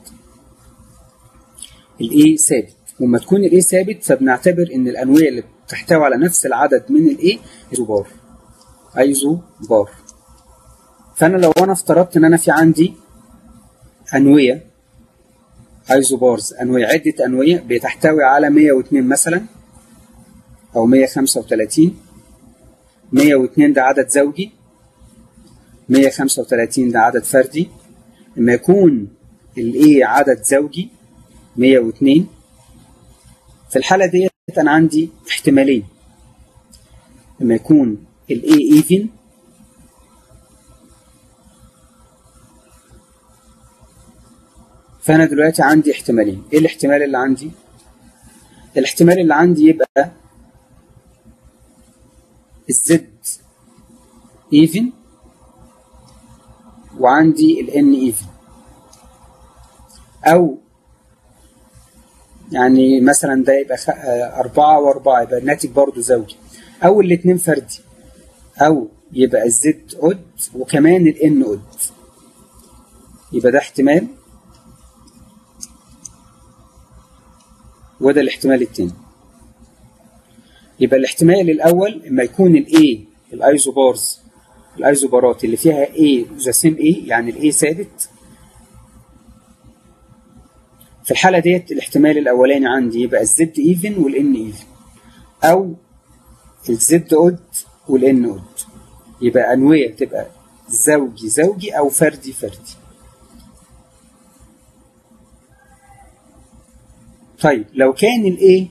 Speaker 1: الاي ثابت، وما تكون الاي ثابت فبنعتبر ان الانويه اللي بتحتوي على نفس العدد من الاي ايزو بار. ايزو بار. فانا لو انا افترضت ان انا في عندي انويه ايزو بارز، انويه عده انويه بتحتوي على مية واتنين مثلا او مية وخمسة وتلاتين. مية واتنين ده عدد زوجي، مية وخمسة وتلاتين ده عدد فردي. لما يكون الاي عدد زوجي مية واتنين، في الحالة ديت أنا عندي احتمالين. لما يكون الاي ايفن، فأنا دلوقتي عندي احتمالين. ايه الاحتمال اللي عندي؟ الاحتمال اللي عندي يبقى الزد ايفن وعندي الان ايفن، او يعني مثلا ده يبقى أربعة وأربعة، يبقى الناتج برضو زوجي، او الاتنين فردي، او يبقى الزد اود وكمان الان اود. يبقى ده احتمال، وده الاحتمال التاني. يبقى الاحتمال الاول اما يكون الاي الايزوبارز الايزوبارات اللي فيها A ذا سيم A، يعني الاي ثابت، في الحالة ديت الاحتمال الاولاني عندي يبقى الزد ايفن والان ايفن، او الزد اود والان اود. يبقى انوية تبقى زوجي زوجي او فردي فردي. طيب لو كان الاي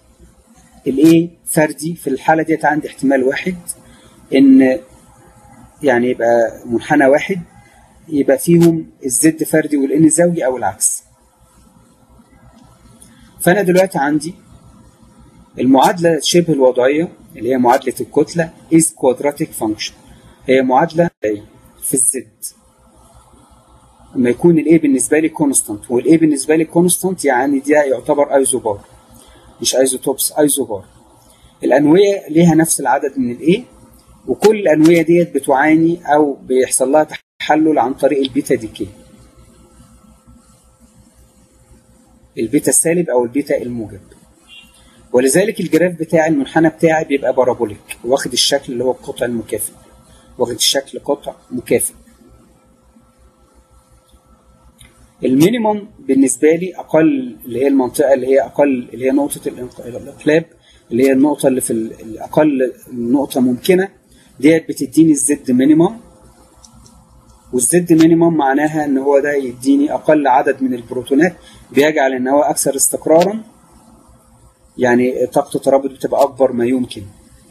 Speaker 1: الاي فردي، في الحالة ديت عندي احتمال واحد، ان يعني يبقى منحنى واحد يبقى فيهم الزد فردي والان زوجي او العكس. فانا دلوقتي عندي المعادله شبه الوضعيه اللي هي معادله الكتله is quadratic function، هي معادله في الزد لما يكون الاي بالنسبه لي كونستانت، والاي بالنسبه لي كونستانت يعني ده يعتبر ايزوبار مش ايزوتوبس، ايزوبار. الانويه ليها نفس العدد من الاي، وكل الانويه ديت بتعاني او بيحصل لها تحلل عن طريق البيتا ديكي، البيتا السالب او البيتا الموجب. ولذلك الجراف بتاع المنحنى بتاعي بيبقى بارابوليك، واخد الشكل اللي هو القطع المكافئ، واخد الشكل قطع مكافئ. المينيموم بالنسبه لي اقل، اللي هي المنطقه اللي هي اقل، اللي هي نقطه الاقلاب، اللي هي النقطه اللي في الاقل نقطه ممكنه ديت بتديني الزد مينيموم. والزد مينيموم معناها ان هو ده يديني اقل عدد من البروتونات بيجعل ان هو اكثر استقرارا، يعني طاقه الترابط بتبقى اكبر ما يمكن.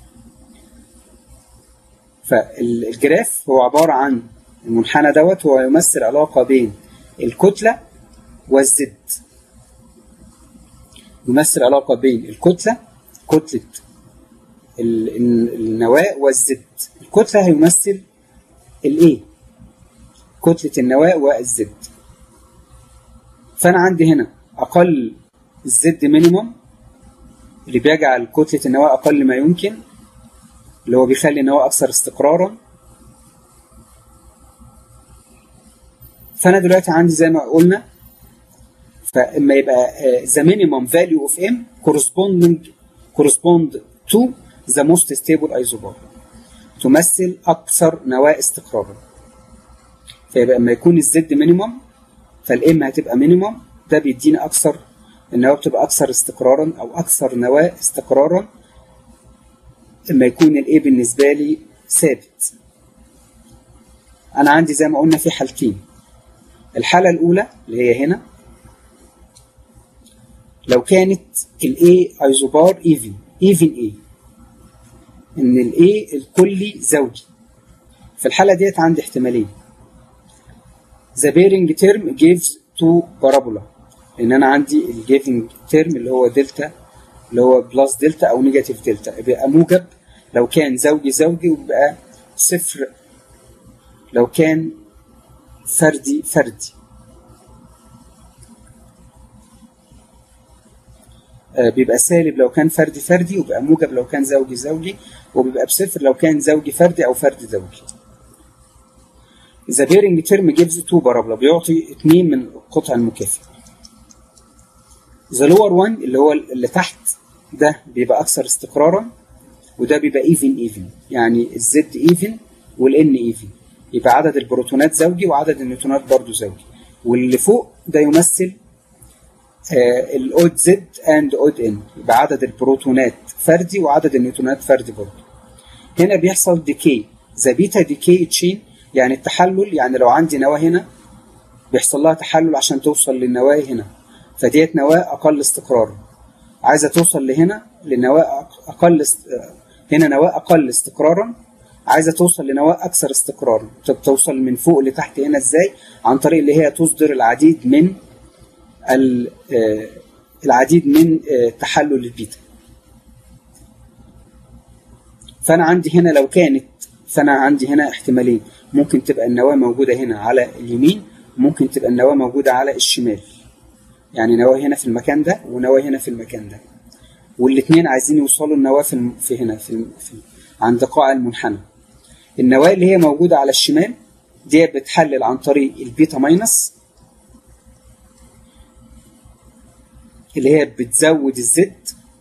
Speaker 1: فالجراف هو عباره عن المنحنى دوت، هو يمثل علاقه بين الكتله والزد، يمثل علاقه بين الكتله كتله النواه والزد. الكتله هيمثل الايه، كتله النواه والزد. فانا عندي هنا اقل الزد مينيموم اللي بيجعل كتله النواه اقل ما يمكن، اللي هو بيخلي النواه اكثر استقرارا. فانا دلوقتي عندي زي ما قلنا، فاما يبقى the minimum value of m corresponding correspond to the most stable isobar، تمثل اكثر نواه استقرارا. فيبقى اما يكون الزد مينيمم فالام هتبقى مينيمم، ده بيدينا اكثر، النواه بتبقى اكثر استقرارا او اكثر نواه استقرارا اما يكون الاي بالنسبه لي ثابت. انا عندي زي ما قلنا في حالتين. الحاله الاولى اللي هي هنا، لو كانت الاي ايزوبار ايفن ايفن اي، ان الاي الكلي زوجي، في الحاله ديت عندي احتمالين. the pairing term gives to parabola، لان انا عندي الجيفنج تيرم اللي هو دلتا، اللي هو بلس دلتا او نيجاتيف دلتا، بيبقى موجب لو كان زوجي زوجي، وبيبقى صفر لو كان فردي فردي. بيبقى سالب لو كان فردي فردي، وبيبقى موجب لو كان زوجي زوجي، وبيبقى بصفر لو كان زوجي فردي او فردي زوجي. The pairing term gives two parabola، بيعطي اثنين من القطع المكافئ. The lower one اللي هو اللي تحت ده بيبقى اكثر استقرارا، وده بيبقى even even، يعني الزد even والان even، يبقى عدد البروتونات زوجي وعدد النيوترونات برضو زوجي. واللي فوق ده يمثل الاود زد اند اود ان، يبقى عدد البروتونات فردي وعدد النيوترونات فردي برضو. هنا بيحصل ديكي، ذا بيتا ديكي تشين، يعني التحلل، يعني لو عندي نواه هنا بيحصل لها تحلل عشان توصل للنواه هنا، فديت نواه اقل استقرارا، عايزه توصل لهنا لنواه اقل است... هنا نواه اقل استقرارا، عايزه توصل لنواه اكثر استقرارا. طب توصل من فوق لتحت هنا ازاي؟ عن طريق اللي هي تصدر العديد من العديد من تحلل البيتا. فانا عندي هنا لو كانت، فانا عندي هنا احتمالين، ممكن تبقى النواه موجوده هنا على اليمين، ممكن تبقى النواه موجوده على الشمال، يعني نواه هنا في المكان ده ونواه هنا في المكان ده، والاثنين عايزين يوصلوا النواه في, في هنا في, في عند قاع المنحنى. النواه اللي هي موجوده على الشمال دي بتحلل عن طريق البيتا ماينس، اللي هي بتزود الزد،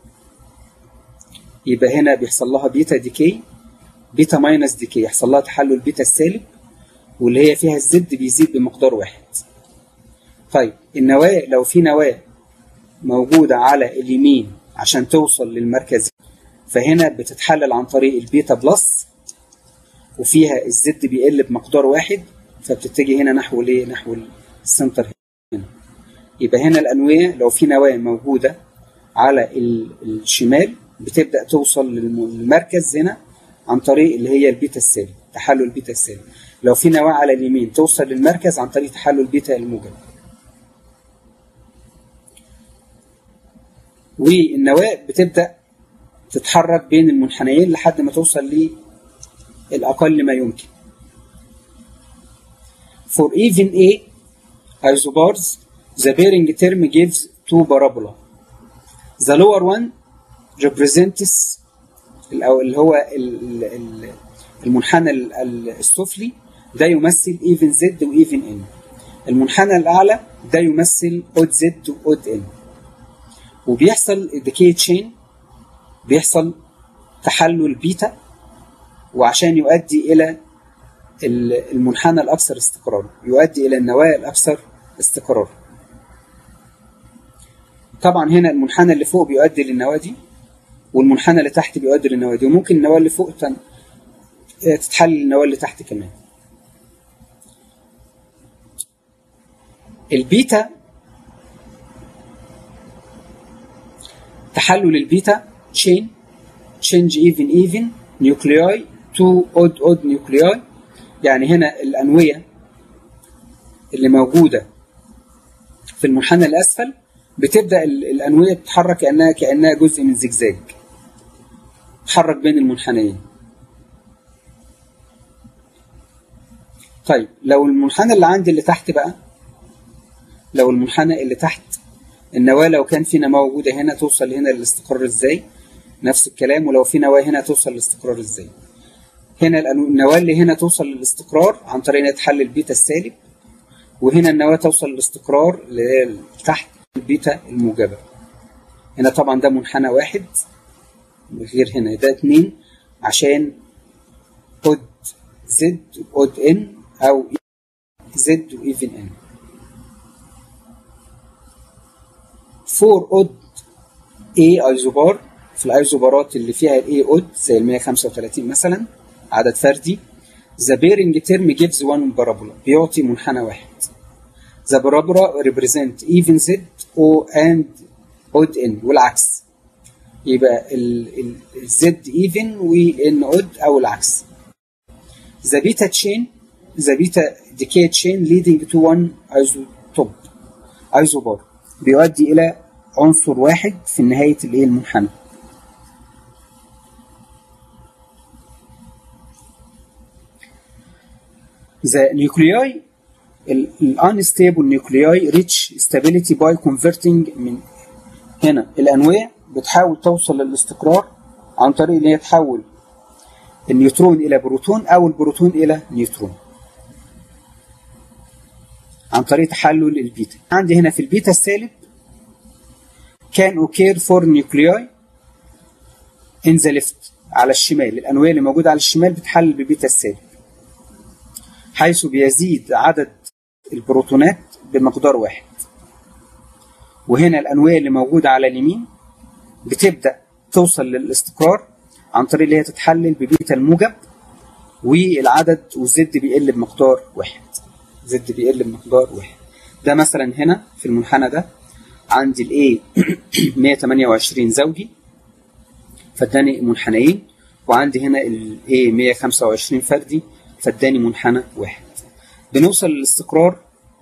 Speaker 1: يبقى هنا بيحصل لها بيتا ديكي، بيتا ماينس ديكي، يحصل لها تحلل بيتا السالب، واللي هي فيها الزد بيزيد بمقدار واحد. طيب النواه، لو في نواه موجودة على اليمين عشان توصل للمركز، فهنا بتتحلل عن طريق البيتا بلس، وفيها الزد بيقل بمقدار واحد، فبتتجه هنا نحو الايه؟ نحو السنتر هنا. يبقى هنا الأنوية لو في نواة موجودة على الشمال بتبدأ توصل للمركز هنا عن طريق اللي هي البيتا السالب، تحلل بيتا السالب. لو في نواة على اليمين توصل للمركز عن طريق تحلل بيتا الموجب. والنواة بتبدأ تتحرك بين المنحنيين لحد ما توصل للأقل ما يمكن. For even A isobars, the pairing term gives two parabola. The lower one represents اللي هو المنحنى السفلي، ده يمثل even Z و even N. المنحنى الأعلى ده يمثل odd Z و odd N. وبيحصل decay chain، بيحصل تحلل بيتا، وعشان يؤدي إلى المنحنى الأكثر استقرار، يؤدي إلى النواة الأكثر استقرار. طبعا هنا المنحنى اللي فوق بيؤدي للنواة دي، والمنحنى اللي تحت بيؤدي للنواة دي، وممكن النواة اللي فوق تتحلل النواة اللي تحت كمان. البيتا، تحلل البيتا chain change even even nuclei to odd odd nuclei. يعني هنا الأنوية اللي موجودة في المنحنى الأسفل بتبدأ الأنوية تتحرك كأنها كأنها جزء من زجزاج، تتحرك بين المنحنيين. طيب لو المنحنى اللي عندي اللي تحت بقى، لو المنحنى اللي تحت النواة لو كان في نواة موجودة هنا توصل هنا للاستقرار ازاي؟ نفس الكلام. ولو في نواة هنا توصل للاستقرار ازاي؟ هنا النواة اللي هنا توصل للاستقرار عن طريق انها تحلل البيتا السالب، وهنا النواة توصل للاستقرار اللي هي تحت البيتا الموجبة. هنا طبعا ده منحنى واحد، غير هنا ده اتنين، عشان اود زد واود ان او زد وايفن ان. فور اود اي ايزوبار، في الايزوبارات اللي فيها الاي اود زي ال مية وخمسة وتلاتين مثلا عدد فردي، the pairing term gives one parabola، بيعطي منحنى واحد. the parabola represent even z o and odd n، والعكس. يبقى ال z even و n odd او العكس. the beta chain the beta decay chain leading to one isotope isobar، بيؤدي الى عنصر واحد في نهاية الايه المنحنى. The nuclei الانستابل nuclei reach stability by converting. من هنا الأنواع بتحاول توصل للاستقرار عن طريق ان هي تحول النيوترون إلى بروتون أو البروتون إلى نيوترون عن طريق تحلل البيتا. عندي هنا في البيتا السالب can occur for nuclei in the left، على الشمال. الأنواع اللي موجودة على الشمال بتحلل ببيتا السالب، حيث بيزيد عدد البروتونات بمقدار واحد. وهنا الأنواع اللي موجودة على اليمين بتبدأ توصل للاستقرار عن طريق اللي هي تتحلل ببيتا الموجب، والعدد والزد بيقل بمقدار واحد، زد بيقل بمقدار واحد. ده مثلا هنا في المنحنى ده عندي الاي مية وتمانية وعشرين زوجي فاداني منحنيين، وعندي هنا الاي مية وخمسة وعشرين فردي فاداني منحنى واحد. بنوصل للاستقرار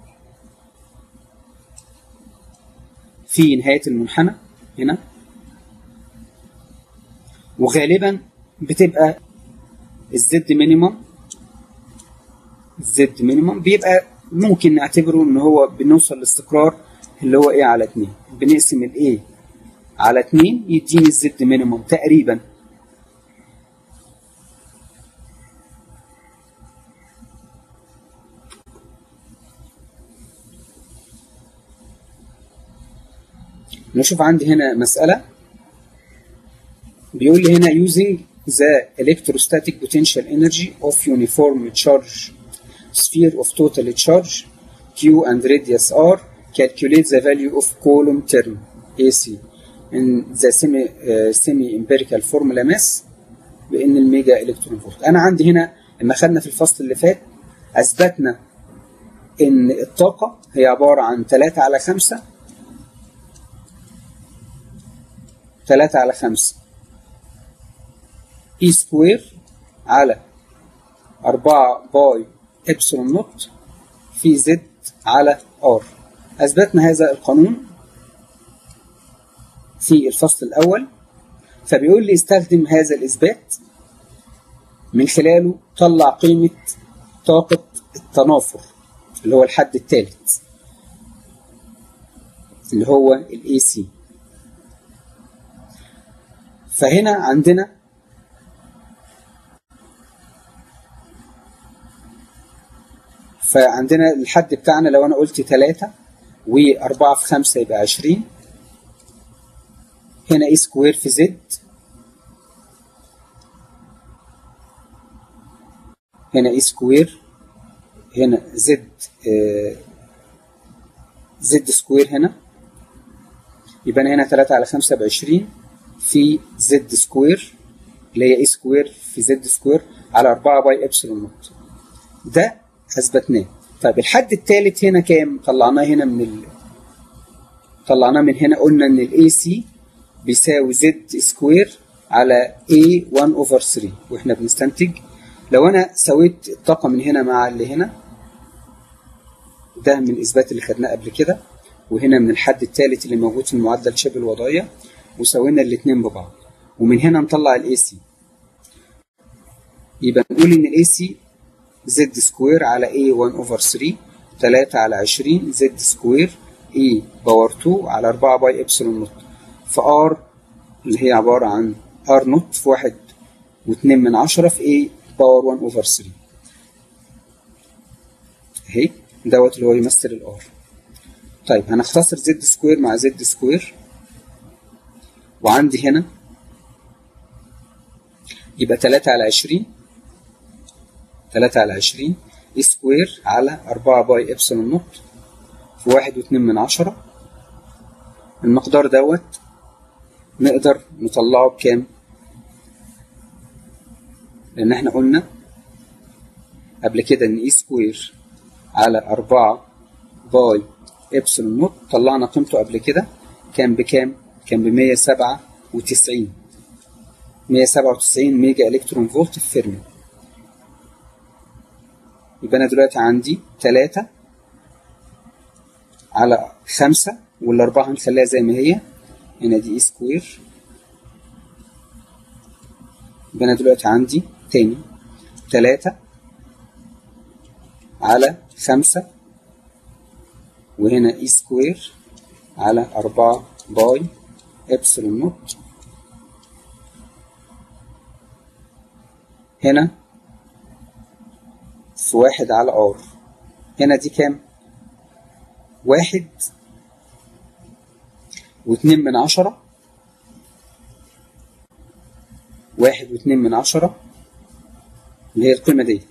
Speaker 1: في نهاية المنحنى هنا، وغالبا بتبقى الزد مينيمم الزد مينيمم بيبقى ممكن نعتبره ان هو بنوصل لاستقرار اللي هو ايه على اتنين. بنقسم الايه على اتنين يديني الزد مينيمم تقريبا. نشوف عندي هنا مسألة بيقول لي هنا using the electrostatic potential energy of uniform charge sphere of total charge Q and radius R, calculate the value of column term A C in the semi uh, semi empirical formula mass بإن الميجا إلكترون فولت. أنا عندي هنا لما خدنا في الفصل اللي فات أثبتنا إن الطاقة هي عبارة عن تلاتة على خمسة تلاتة على خمسة E سكوير على أربعة باي إبسلون نوت في زد على ار. أثبتنا هذا القانون في الفصل الأول، فبيقول لي استخدم هذا الإثبات من خلاله طلع قيمة طاقة التنافر اللي هو الحد الثالث اللي هو ال إيه سي. فهنا عندنا فعندنا الحد بتاعنا لو أنا قلت تلاتة وأربعة في خمسة يبقى عشرين. هنا إيه سكوير في زد، هنا إيه سكوير، هنا زد آه زد سكوير هنا، يبقى أنا هنا تلاتة على خمسة بعشرين في زد سكوير اللي هي إيه سكوير في زد سكوير على أربعة باي إبسلون نوت. ده أثبتناه. طيب الحد الثالث هنا كام؟ طلعناه هنا من ال... طلعناه من هنا، قلنا إن ال إيه سي بيساوي زد سكوير على إيه واحد أوفر ثلاثة، وإحنا بنستنتج لو أنا سويت الطاقة من هنا مع اللي هنا، ده من الإثبات اللي خدناه قبل كده، وهنا من الحد الثالث اللي موجود في المعادلة شبه الوضعية، وسوينا الاتنين ببعض، ومن هنا نطلع ال إيه سي. يبقى نقول إن ال إيه سي زد سكوير على إيه واحد أوفر ثلاثة، تلاتة على عشرين زد سكوير إيه باور اتنين على أربعة باي إبسلون نوت في R اللي هي عبارة عن R نوت في واحد واتنين من عشرة في إيه باور واحد أوفر ثلاثة. أهي دوت اللي هو يمثل الآر. طيب هنختصر زد سكوير مع زد سكوير، وعندي هنا يبقى تلاتة على عشرين، تلاتة على عشرين إيه سكوير على أربعة باي إبسلون نوت في واحد واتنين من عشرة. المقدار دوت نقدر نطلعه بكام؟ لأن احنا قلنا قبل كده إن إيه سكوير على أربعة باي إبسلون نوت طلعنا قيمته قبل كده كان بكام؟ كان بمية سبعة وتسعين، مية سبعة وتسعين ميجا إلكترون فولت في فيرمي. يبقى أنا دلوقتي عندي تلاتة على خمسة، والأربعة هنخليها زي ما هي، هنا دي إيه سكوير. يبقى أنا دلوقتي عندي تاني تلاتة على خمسة، وهنا إيه سكوير على أربعة باي إبسلون نوت، هنا في واحد على آر. هنا دي كام؟ واحد واتنين من عشرة، واحد واتنين من عشرة اللي هي القيمة ديت.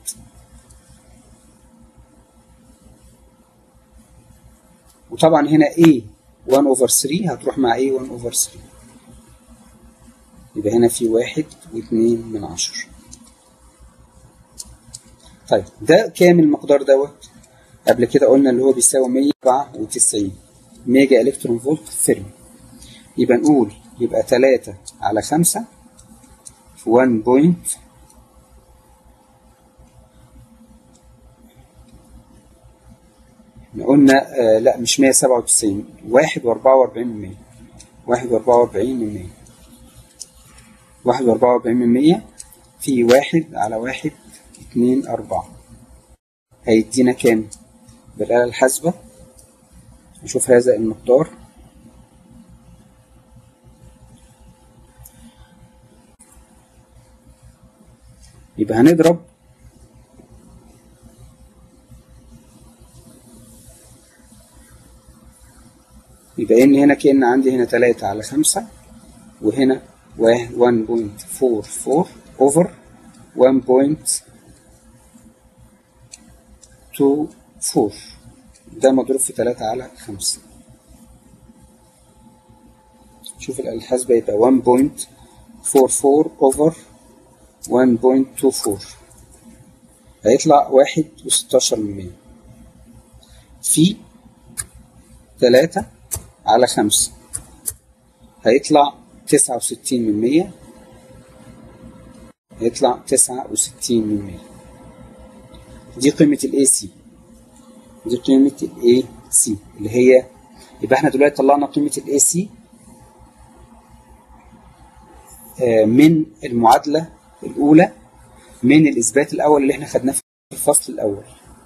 Speaker 1: وطبعا هنا إيه واحد أوفر ثلاثة هتروح مع إيه واحد أوفر ثلاثة، يبقى هنا في واحد واتنين من عشرة. طيب ده كام المقدار دوت؟ قبل كده قلنا اللي هو بيساوي مية سبعة وتسعين ميجا إلكترون فولت فيرمي. يبقى نقول يبقى تلاتة على خمسة في واحد بوينت قلنا آه لا مش مية سبعة وتسعين، واحد وأربعة وأربعين من مية، واحد وأربعة وأربعين من مية، واحد وأربعة وأربعين من مية في واحد على واحد اتنين أربعة، هيدينا كام؟ بالآلة الحاسبة نشوف هذا المقدار. يبقى هنضرب يبقى ان هنا كأن عندي هنا تلاتة على خمسة، وهنا واحد بوينت أربعة أربعة اوفر واحد بوينت اتنين أربعة، ده مضروب في تلاتة على خمسة. شوف الآلة الحاسبة يبقى واحد بوينت أربعة أربعة اوفر واحد بوينت اتنين أربعة، هيطلع واحد وستاشر من مية في تلاتة على خمسة، هيطلع تسعة وستين من مية، هيطلع تسعة وستين من مية. دي قيمة ال A C، دي قيمة ال A C اللي هي، يبقى احنا دلوقتي طلعنا قيمة ال A C من المعادلة الأولى من الإثبات الأول اللي احنا خدناه في الفصل الأول.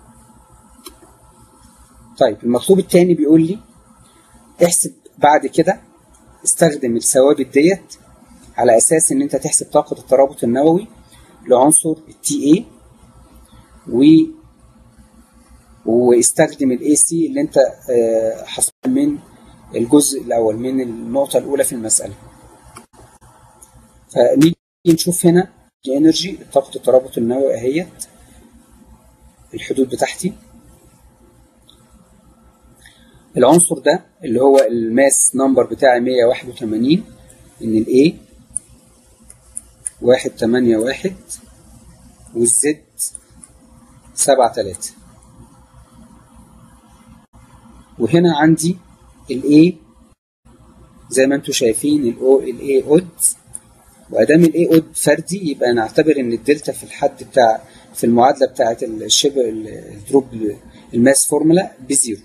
Speaker 1: طيب المطلوب الثاني بيقول لي احسب بعد كده، استخدم الثوابت ديت على أساس إن أنت تحسب طاقة الترابط النووي لعنصر التي اي، و واستخدم الاي سي اللي انت حصل من الجزء الاول من النقطه الاولى في المساله. فنيجي نشوف هنا انرجي طاقه الترابط النووي اهيت الحدود بتاعتي. العنصر ده اللي هو الماس نمبر بتاعي مية وواحد وتمانين، ان الاي واحد تمانية واحد والزد سبعة تلاتة، وهنا عندي الاي زي ما انتم شايفين الاو الاي اود، وادام الاي اود فردي يبقى نعتبر ان الدلتا في الحد بتاع في المعادله بتاعه الشبه الدروب الماس فورمولا بزيرو.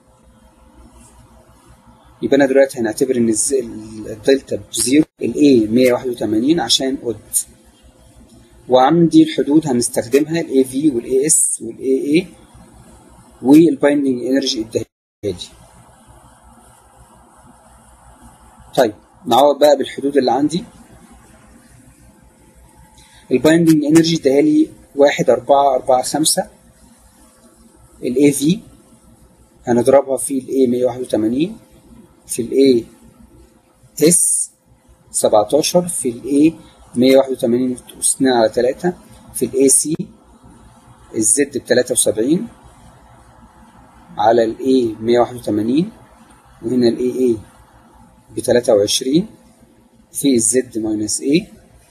Speaker 1: يبقى انا دلوقتي هنعتبر ان الدلتا بزيرو، الاي مية وواحد وتمانين عشان اود، وعندي الحدود هنستخدمها الاي في والاي اس والاي اي والبايندنج انرجي الداخلي. طيب نعوض بقى بالحدود اللي عندي. البايندنج انرجي اداها لي واحد أربعة أربعة خمسة، الاي في هنضربها في الاي مية وواحد وتمانين في الاي اس سبعتاشر في الاي مية وواحد وتمانين اثنين على تلاتة في الاي سي الزد ب تلاتة وسبعين على الاي مية وواحد وتمانين، وهنا الاي اي ب تلاتة وعشرين في الزد ماينس اي.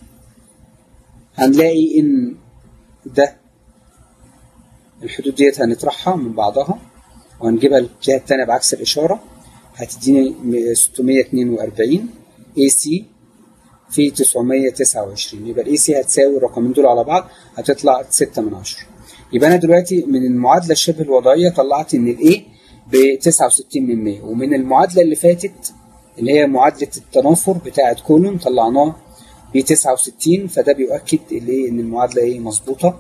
Speaker 1: هنلاقي ان ده الحدود ديت هنطرحها من بعضها وهنجيبها الجهه الثانيه بعكس الاشاره، هتديني ستمية اتنين وأربعين اي سي في تسعمية تسعة وعشرين. يبقى الاي سي هتساوي الرقمين دول على بعض هتطلع ستة من عشرة. يبقى انا دلوقتي من المعادله الشبه الوضعيه طلعت ان الاي ب تسعة وستين من مية، ومن المعادله اللي فاتت اللي هي معادله التنافر بتاعه كولون طلعناه ب تسعة وستين، فده بيؤكد الايه ان المعادله ايه مظبوطه.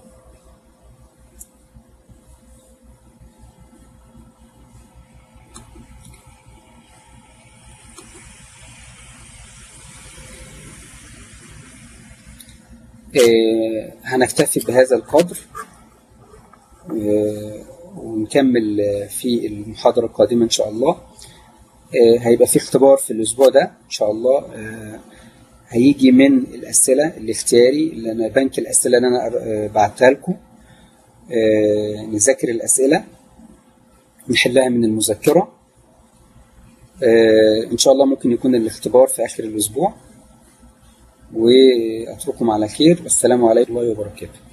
Speaker 1: آه هنكتفي بهذا القدر، آه ونكمل في المحاضرة القادمة إن شاء الله. آه هيبقى في اختبار في الأسبوع ده إن شاء الله، آه هيجي من الأسئلة الاختياري اللي أنا بنك الأسئلة اللي أنا آه بعتها لكم. آه نذاكر الأسئلة نحلها من المذكرة. آه إن شاء الله ممكن يكون الاختبار في آخر الأسبوع، وأترككم على خير. والسلام عليكم ورحمة الله وبركاته.